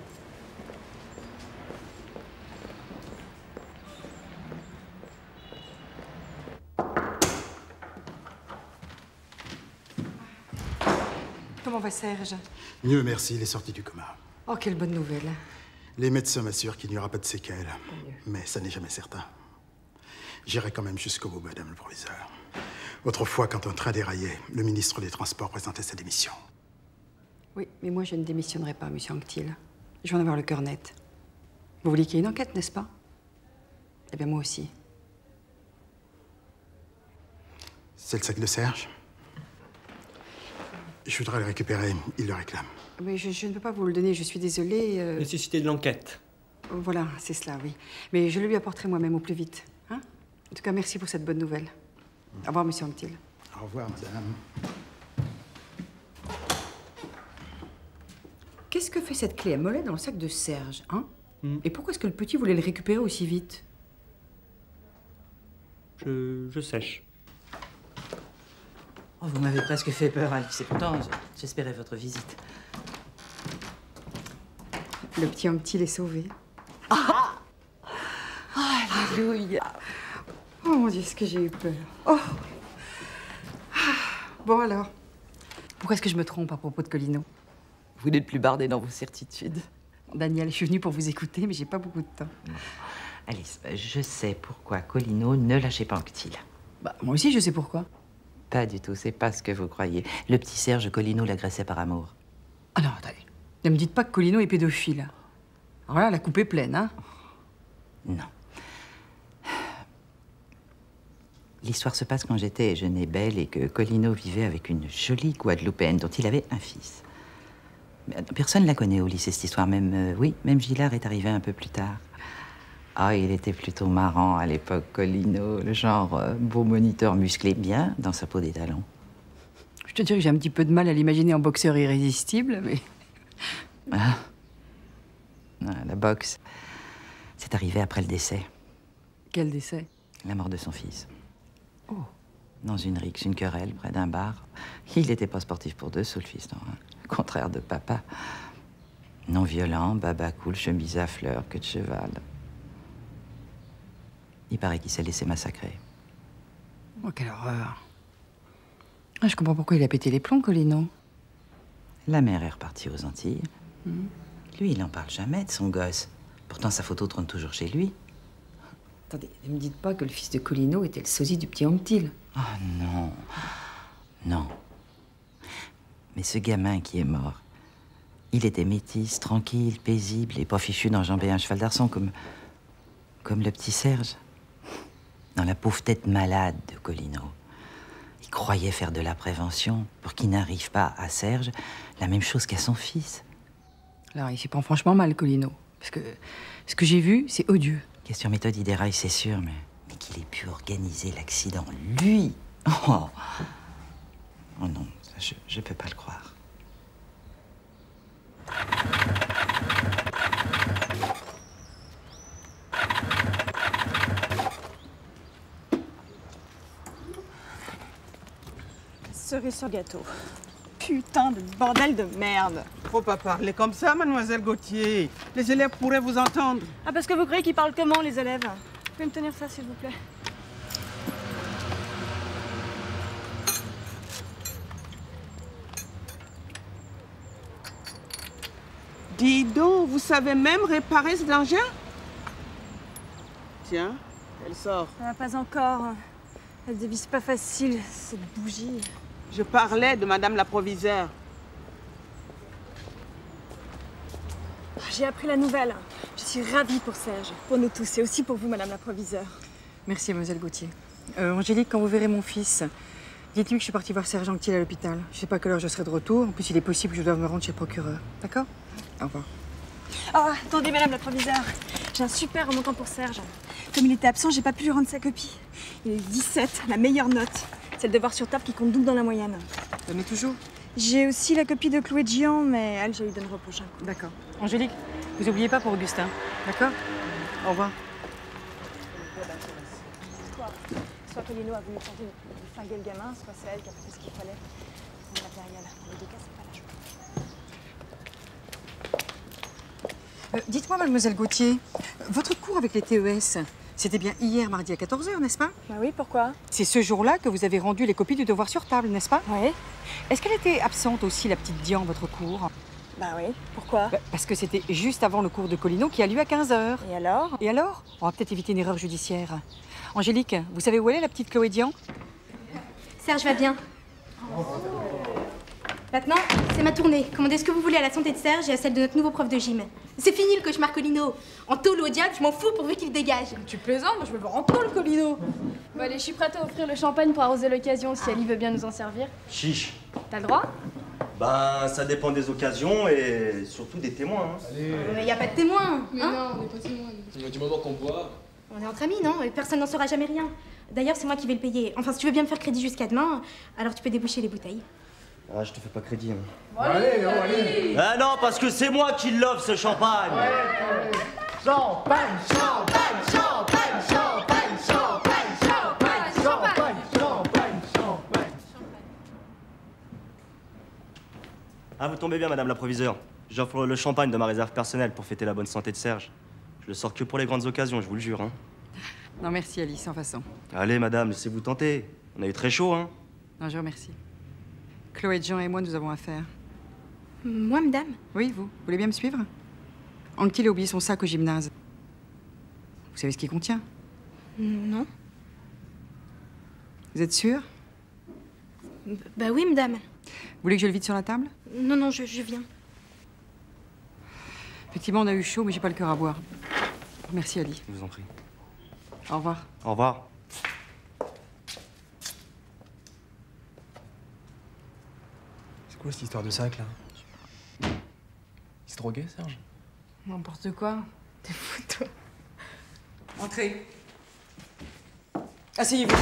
Comment va Serge? Mieux, merci. Il est sorti du coma. Oh, quelle bonne nouvelle. Les médecins m'assurent qu'il n'y aura pas de séquelles, mais ça n'est jamais certain. J'irai quand même jusqu'au bout, madame le proviseur. Autrefois, quand un train déraillait, le ministre des Transports présentait sa démission. Oui, mais moi, je ne démissionnerai pas, monsieur Anctil. Je vais en avoir le cœur net. Vous voulez qu'il y ait une enquête, n'est-ce pas? Eh bien, moi aussi. C'est le sac de Serge? Je voudrais le récupérer. Il le réclame. Mais je, je ne peux pas vous le donner, je suis désolée. Euh... Nécessité de l'enquête. Voilà, c'est cela, oui. Mais je le lui apporterai moi-même au plus vite. Hein? En tout cas, merci pour cette bonne nouvelle. Au revoir, monsieur Anctil. Au revoir, madame. Qu'est-ce que fait cette clé à mollet dans le sac de Serge, hein? Mm. Et pourquoi est-ce que le petit voulait le récupérer aussi vite? Je... je sèche. Oh, vous m'avez presque fait peur, Alice. Et pourtant, j'espérais votre visite. Le petit Anctil est sauvé. Ah! Oh, alléluia! Oh mon Dieu, ce que j'ai eu peur. Oh! Bon alors, pourquoi est-ce que je me trompe à propos de Colino? Vous n'êtes plus bardé dans vos certitudes. Daniel, je suis venue pour vous écouter, mais j'ai pas beaucoup de temps. Alice, je sais pourquoi Colino ne lâchait pas Anctil. Bah, moi aussi, je sais pourquoi. Pas du tout, c'est pas ce que vous croyez. Le petit Serge, Colino l'agressait par amour. Ah non, attendez. Ne me dites pas que Colino est pédophile. Alors là, la coupe est pleine, hein? Non. L'histoire se passe quand j'étais jeune et belle et que Colino vivait avec une jolie Guadeloupéenne dont il avait un fils. Personne ne la connaît au lycée, cette histoire. Même, euh, oui, même Gillard est arrivé un peu plus tard. Ah, il était plutôt marrant à l'époque, Colino, le genre euh, beau moniteur musclé, bien dans sa peau d'étalon. Je te dirais que j'ai un petit peu de mal à l'imaginer en boxeur irrésistible, mais... Ah. Ah, la boxe, c'est arrivé après le décès. Quel décès? La mort de son fils. Oh. Dans une rixe, une querelle, près d'un bar. Il n'était pas sportif pour deux sous, le fiston, hein. Contraire de papa. Non violent, baba cool, chemise à fleurs, queue de cheval. Il paraît qu'il s'est laissé massacrer. Oh, quelle horreur. Ah, je comprends pourquoi il a pété les plombs, Colino. La mère est repartie aux Antilles. Mmh. Lui, il n'en parle jamais de son gosse. Pourtant, sa photo trône toujours chez lui. Attendez, ne me dites pas que le fils de Colino était le sosie du petit Anctil. Oh non. Non. Mais ce gamin qui est mort, il était métis, tranquille, paisible et pas fichu d'enjamber un cheval d'arçon comme... comme le petit Serge. Dans la pauvre tête malade de Colino. Il croyait faire de la prévention pour qu'il n'arrive pas à Serge la même chose qu'à son fils. Alors, il s'y prend franchement mal, Colino. Parce que ce que j'ai vu, c'est odieux. Question méthode, il déraille, c'est sûr, mais, mais qu'il ait pu organiser l'accident, lui. Oh, oh non, ça, je, je peux pas le croire. Cerise sur gâteau. Putain de bordel de merde. Faut pas parler comme ça, mademoiselle Gauthier. Les élèves pourraient vous entendre. Ah, parce que vous croyez qu'ils parlent comment, les élèves? Vous pouvez me tenir ça, s'il vous plaît? Dis donc, vous savez même réparer cet engin? Tiens, elle sort. Ah, pas encore. Elle dévisse pas facile, cette bougie. Je parlais de madame la proviseure. J'ai appris la nouvelle. Je suis ravie pour Serge, pour nous tous, et aussi pour vous, madame la proviseure. Merci, mademoiselle Gauthier. Euh, Angélique, quand vous verrez mon fils, dites-lui que je suis partie voir Serge Anctil à l'hôpital. Je sais pas à quelle heure je serai de retour. En plus, il est possible que je doive me rendre chez le procureur. D'accord? Au revoir. Oh, attendez, madame la proviseure. J'ai un super remontant pour Serge. Comme il était absent, j'ai pas pu lui rendre sa copie. Il a eu dix-sept, la meilleure note. C'est le devoir sur table qui compte double dans la moyenne. Donnez toujours. J'ai aussi la copie de Chloé Gian, mais elle, je lui donnerai au prochain coup. D'accord. Angélique, vous oubliez pas pour Augustin. D'accord? Au revoir. Soit, soit Colino a voulu tenter de flinguer le gamin, soit c'est elle qui a fait ce qu'il fallait pour le matériel. Dans les deux cas, c'est pas la joie. Euh, Dites-moi, mademoiselle Gauthier, votre cours avec les T E S, c'était bien hier, mardi à quatorze heures, n'est-ce pas? Bah oui, pourquoi? C'est ce jour-là que vous avez rendu les copies du devoir sur table, n'est-ce pas? Oui. Est-ce qu'elle était absente aussi, la petite Dian, votre cours? Bah oui, pourquoi? Bah, parce que c'était juste avant le cours de Colino qui a lieu à quinze heures. Et alors? Et alors? On va peut-être éviter une erreur judiciaire. Angélique, vous savez où elle est, la petite Chloé Dian? Serge va bien. Maintenant, c'est ma tournée. Commandez ce que vous voulez à la santé de Serge et à celle de notre nouveau prof de gym. C'est fini le cauchemar Colino. En taupe au diable, je m'en fous pourvu qu'il dégage. Tu plaisantes? Moi, je veux voir en tôle, Colino. Bon, allez, je suis prête à offrir le champagne pour arroser l'occasion si Ali veut bien nous en servir. Chiche. T'as le droit? Ben, ça dépend des occasions et surtout des témoins. Hein. Mais y a pas de témoin. Mais hein non, on n'est pas témoins. Du moment qu'on boit. On est entre amis, non? Et personne n'en saura jamais rien. D'ailleurs, c'est moi qui vais le payer. Enfin, si tu veux bien me faire crédit jusqu'à demain, alors tu peux déboucher les bouteilles. Ah, je te fais pas crédit. Hein. Bon, allez, oh, allez. Ah non, parce que c'est moi qui l'offre ce champagne. Ouais, ouais. Champagne, champagne, champagne, champagne, champagne, champagne, champagne, champagne, champagne. Ah, vous tombez bien, madame la proviseure. J'offre le champagne de ma réserve personnelle pour fêter la bonne santé de Serge. Je le sors que pour les grandes occasions, je vous le jure. Hein. Non, merci, Alice, sans façon. Allez, madame, laissez-vous tenter. On a eu très chaud, hein. Non, je vous remercie. Chloé Jean et moi, nous avons affaire. Moi, madame? Oui, vous. Vous voulez bien me suivre? Anctil a oublié son sac au gymnase. Vous savez ce qu'il contient? Non. Vous êtes sûr? B bah oui, madame. Vous voulez que je le vide sur la table? Non, non, je, je viens. Effectivement, on a eu chaud, mais j'ai pas le cœur à boire. Merci, Ali. Je vous en prie. Au revoir. Au revoir. C'est quoi cette histoire de sac, là? Il se droguait, Serge? N'importe quoi. T'es fou, toi. Entrez. Asseyez-vous.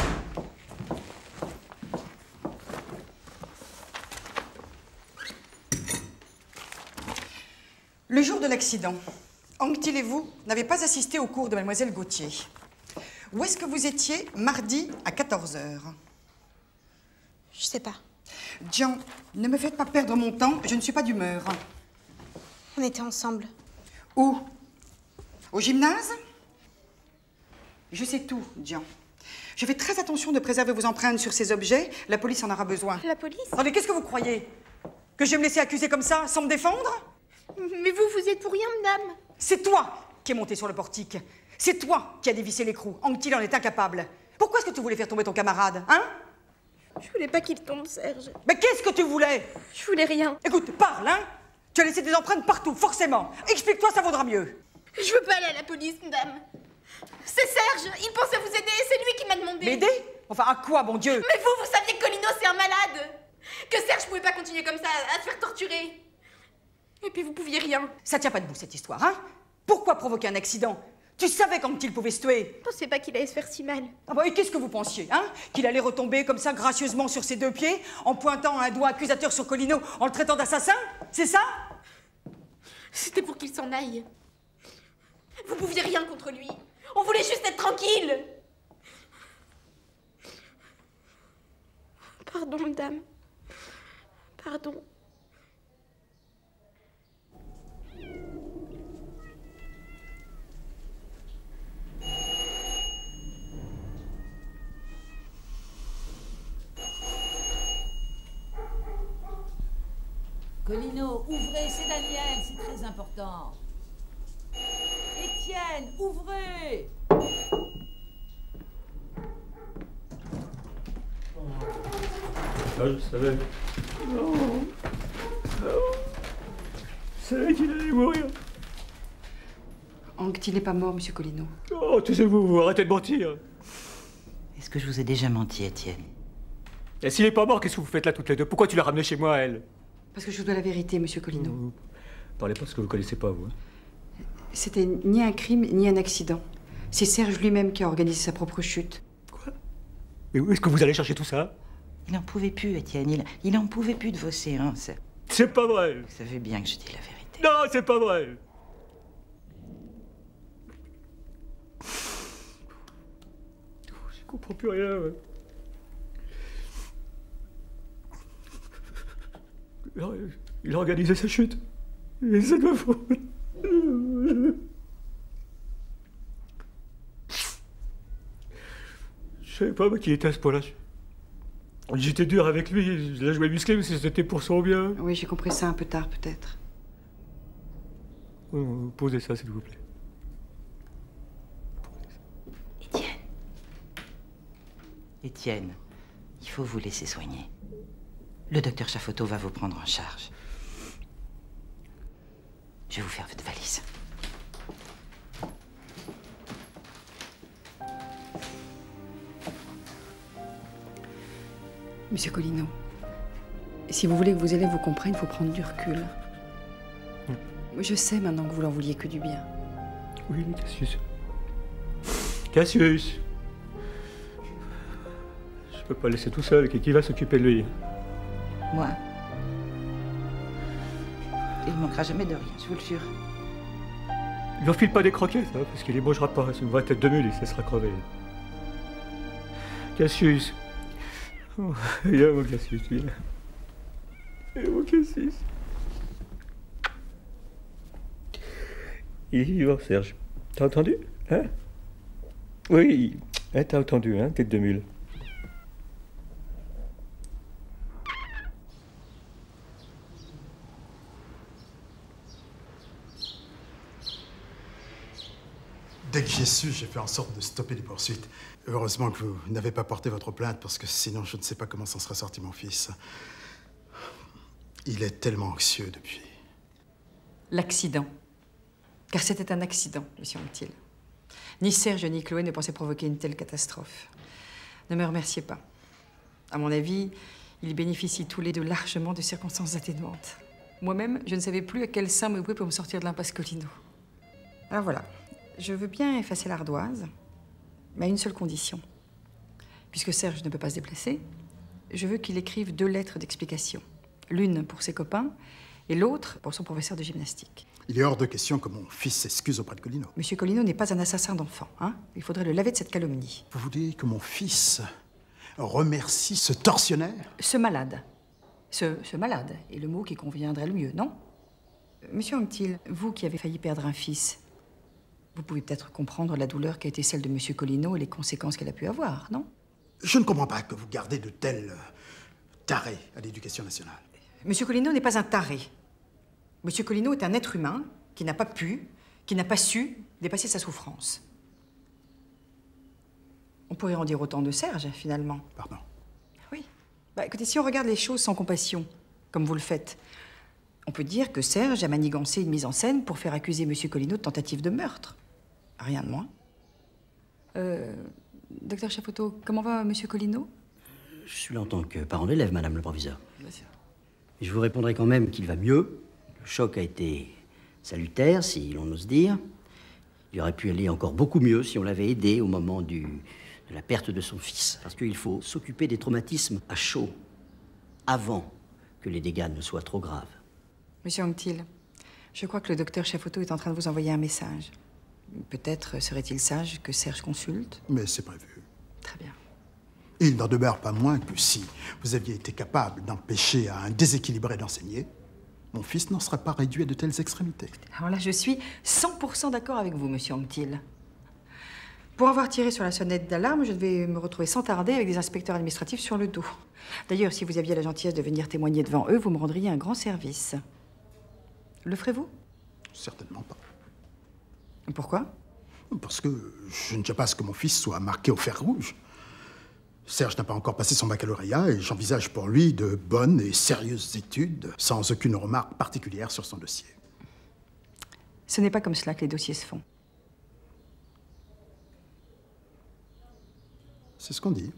Le jour de l'accident, Anctil et vous n'avez pas assisté au cours de mademoiselle Gauthier. Où est-ce que vous étiez mardi à quatorze heures? Je sais pas. Jean, ne me faites pas perdre mon temps, je ne suis pas d'humeur. On était ensemble. Où? Au gymnase? Je sais tout, Jean. Je fais très attention de préserver vos empreintes sur ces objets. La police en aura besoin. La police? Attendez, qu'est-ce que vous croyez? Que je vais me laisser accuser comme ça, sans me défendre? Mais vous, vous êtes pour rien, madame. C'est toi qui es monté sur le portique. C'est toi qui as dévissé l'écrou. Anctil en est incapable. Pourquoi est-ce que tu voulais faire tomber ton camarade, hein? Je voulais pas qu'il tombe, Serge. Mais qu'est-ce que tu voulais? Je voulais rien. Écoute, parle, hein? Tu as laissé des empreintes partout, forcément. Explique-toi, ça vaudra mieux. Je veux pas aller à la police, madame. C'est Serge, il pensait vous aider, c'est lui qui m'a demandé. M'aider? Enfin, à quoi, mon Dieu? Mais vous, vous saviez que Colino, c'est un malade. Que Serge pouvait pas continuer comme ça, à se faire torturer. Et puis vous pouviez rien. Ça tient pas debout, cette histoire, hein? Pourquoi provoquer un accident? Tu savais quand il pouvait se tuer. Je pensais pas qu'il allait se faire si mal. Ah bah et qu'est-ce que vous pensiez, hein? Qu'il allait retomber comme ça gracieusement sur ses deux pieds, en pointant un doigt accusateur sur Colino, en le traitant d'assassin? C'est ça? C'était pour qu'il s'en aille. Vous pouviez rien contre lui. On voulait juste être tranquille. Pardon, madame. Pardon. Colino, ouvrez, c'est Daniel, c'est très important. Étienne, ouvrez! Ah, je savais. Non. Non. Je savais qu'il allait mourir. Anctil n'est pas mort, monsieur Colino. Oh, tu sais, vous, vous arrêtez de mentir. Est-ce que je vous ai déjà menti, Étienne? Et s'il est pas mort, qu'est-ce que vous faites là toutes les deux? Pourquoi tu l'as ramené chez moi, elle? Parce que je vous dois la vérité, monsieur Colino. Vous parlez pas ce que vous connaissez pas, vous. C'était ni un crime, ni un accident. C'est Serge lui-même qui a organisé sa propre chute. Mais où est-ce que vous allez chercher tout ça? Il n'en pouvait plus, Étienne. Il, il en pouvait plus de vos séances. C'est pas vrai. Vous savez bien que je dis la vérité. Non, c'est pas vrai. Je comprends plus rien. Ouais. Il a, il a organisé sa chute. Et c'est de ma faute. Je savais pas moi qu'il était à ce point-là. J'étais dur avec lui, je l'ai joué musclé, mais c'était pour son bien. Oui, j'ai compris ça un peu tard, peut-être. Oh, posez ça, s'il vous plaît. Étienne. Étienne, il faut vous laisser soigner. Le docteur Chafoto va vous prendre en charge. Je vais vous faire votre valise. Monsieur Colino, si vous voulez que vos élèves vous comprennent, il faut prendre du recul. Mm. Je sais maintenant que vous leur vouliez que du bien. Oui, mais Cassius. Cassius. Je peux pas le laisser tout seul, qui va s'occuper de lui? Moi. Il ne manquera jamais de rien, je vous le jure. Il n'enfile pas des croquettes, hein, parce qu'il les mangera pas. C'est une vraie tête de mule, il se laissera crever. Cassius. Oh, il est mon Cassius, lui. Il est mon Cassius. Il est vivant, Serge. T'as entendu? Hein? Oui, hein, t'as entendu, hein, tête de mule. Dès que j'ai su, j'ai fait en sorte de stopper les poursuites. Heureusement que vous n'avez pas porté votre plainte, parce que sinon, je ne sais pas comment s'en serait sorti mon fils. Il est tellement anxieux depuis. L'accident. Car c'était un accident, monsieur Anctil. Ni Serge ni Chloé ne pensaient provoquer une telle catastrophe. Ne me remerciez pas. À mon avis, ils bénéficient tous les deux largement de circonstances atténuantes. Moi-même, je ne savais plus à quel sein me vouer pour me sortir de l'impasse Colino. Alors voilà. Je veux bien effacer l'ardoise, mais à une seule condition. Puisque Serge ne peut pas se déplacer, je veux qu'il écrive deux lettres d'explication. L'une pour ses copains et l'autre pour son professeur de gymnastique. Il est hors de question que mon fils s'excuse auprès de Colino. Monsieur Colino n'est pas un assassin d'enfants, hein? Il faudrait le laver de cette calomnie. Vous voulez que mon fils remercie ce tortionnaire? Ce malade. Ce, ce malade est le mot qui conviendrait le mieux, non? Monsieur Anctil, vous qui avez failli perdre un fils, vous pouvez peut-être comprendre la douleur qui a été celle de Monsieur Colino et les conséquences qu'elle a pu avoir, non? Je ne comprends pas que vous gardez de tels euh, tarés à l'éducation nationale. Monsieur Colino n'est pas un taré. Monsieur Colino est un être humain qui n'a pas pu, qui n'a pas su dépasser sa souffrance. On pourrait en dire autant de Serge, finalement. Pardon? Oui. Bah, écoutez, si on regarde les choses sans compassion, comme vous le faites, on peut dire que Serge a manigancé une mise en scène pour faire accuser Monsieur Colino de tentative de meurtre. Rien de moins. Euh, docteur Chafoto, comment va Monsieur Colino? Je suis là en tant que parent d'élève, madame le proviseur. Et je vous répondrai quand même qu'il va mieux. Le choc a été salutaire, si l'on ose dire. Il aurait pu aller encore beaucoup mieux si on l'avait aidé au moment du, de la perte de son fils. Parce qu'il faut s'occuper des traumatismes à chaud, avant que les dégâts ne soient trop graves. Monsieur Anctil, je crois que le docteur Chafoto est en train de vous envoyer un message. Peut-être serait-il sage que Serge consulte? Mais c'est prévu. Très bien. Et il n'en demeure pas moins que si vous aviez été capable d'empêcher à un déséquilibré d'enseigner, mon fils n'en serait pas réduit à de telles extrémités. Alors là, je suis cent pour cent d'accord avec vous, monsieur Anctil. Pour avoir tiré sur la sonnette d'alarme, je devais me retrouver sans tarder avec des inspecteurs administratifs sur le dos. D'ailleurs, si vous aviez la gentillesse de venir témoigner devant eux, vous me rendriez un grand service. Le ferez-vous? Certainement pas. Pourquoi? Parce que je ne tiens pas à ce que mon fils soit marqué au fer rouge. Serge n'a pas encore passé son baccalauréat et j'envisage pour lui de bonnes et sérieuses études, sans aucune remarque particulière sur son dossier. Ce n'est pas comme cela que les dossiers se font. C'est ce qu'on dit.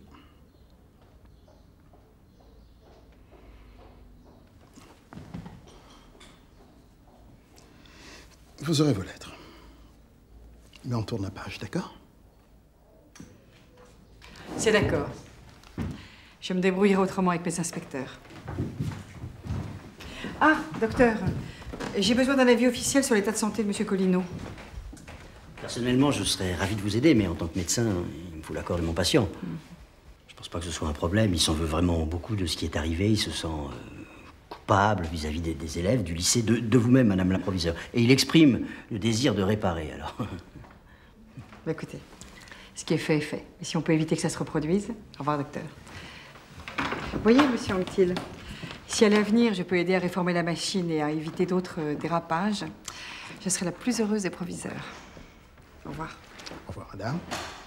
Vous aurez vos lettres. Mais on tourne la page, d'accord? C'est d'accord. Je me débrouillerai autrement avec mes inspecteurs. Ah, docteur, j'ai besoin d'un avis officiel sur l'état de santé de monsieur Colino. Personnellement, je serais ravi de vous aider, mais en tant que médecin, il me faut l'accord de mon patient. Mm. Je pense pas que ce soit un problème. Il s'en veut vraiment beaucoup de ce qui est arrivé. Il se sent euh, coupable vis-à-vis des, des élèves du lycée, de, de vous-même, madame la proviseure. Et il exprime le désir de réparer, alors. Bah, écoutez, ce qui est fait est fait. Et si on peut éviter que ça se reproduise, au revoir, docteur. Voyez, monsieur Anctil, si à l'avenir je peux aider à réformer la machine et à éviter d'autres euh, dérapages, je serai la plus heureuse des proviseurs. Au revoir. Au revoir, madame.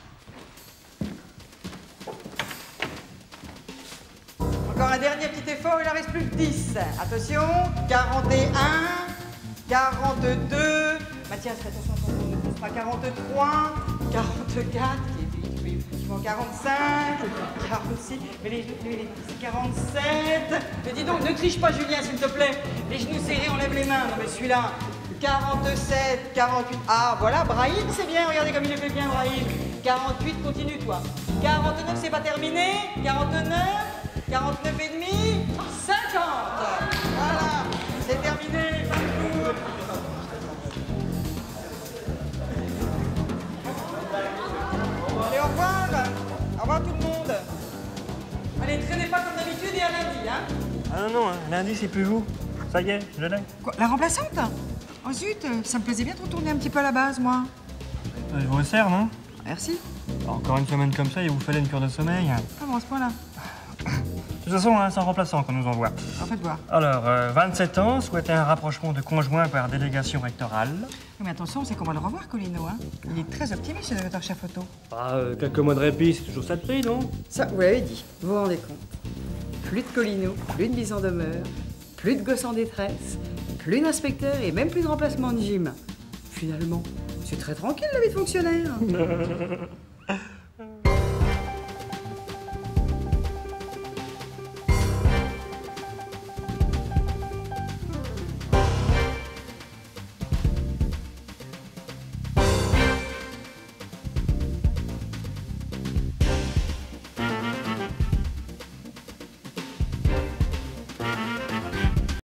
Encore un dernier petit effort, il en reste plus que dix. Attention, quarante et un, quarante-deux, Mathias, fais attention, on ne pousse pas, quarante-trois, quarante-quatre, quarante-cinq, quarante-six, mais les genoux, les, quarante-sept. Mais dis donc, ne triche pas, Julien, s'il te plaît. Les genoux serrés, enlève les mains. Non, mais celui-là. quarante-sept, quarante-huit. Ah, voilà, Brahim, c'est bien. Regardez comme il le fait bien, Brahim. quarante-huit, continue, toi. quarante-neuf, c'est pas terminé. quarante-neuf, quarante-neuf et demi, cinquante. Voilà, c'est terminé. Allez, au revoir. Au revoir tout le monde. Allez, ne traînez pas comme d'habitude et à lundi, hein. Ah non, non, hein. Lundi, c'est plus vous. Ça y est, je l'ai. Quoi, la remplaçante? Oh zut, ça me plaisait bien de retourner un petit peu à la base, moi. Je vous resserre, non? Merci. Encore une semaine comme ça, il vous fallait une cure de sommeil. Ah bon, à ce point-là. De toute façon, hein, c'est un remplaçant qu'on nous envoie. En fait, voir. Alors, euh, vingt-sept ans, souhaitait un rapprochement de conjoint par délégation rectorale. Mais attention, c'est qu'on va le revoir, Colino, hein. Il est très optimiste, le docteur Chafoto. Ah, euh, quelques mois de répit, c'est toujours ça de prix, non? Ça, vous l'avez dit. Vous vous rendez compte. Plus de Colino, plus de mise en demeure, plus de gosses en détresse, plus d'inspecteurs et même plus de remplacement de gym. Finalement, c'est très tranquille, la vie de fonctionnaire.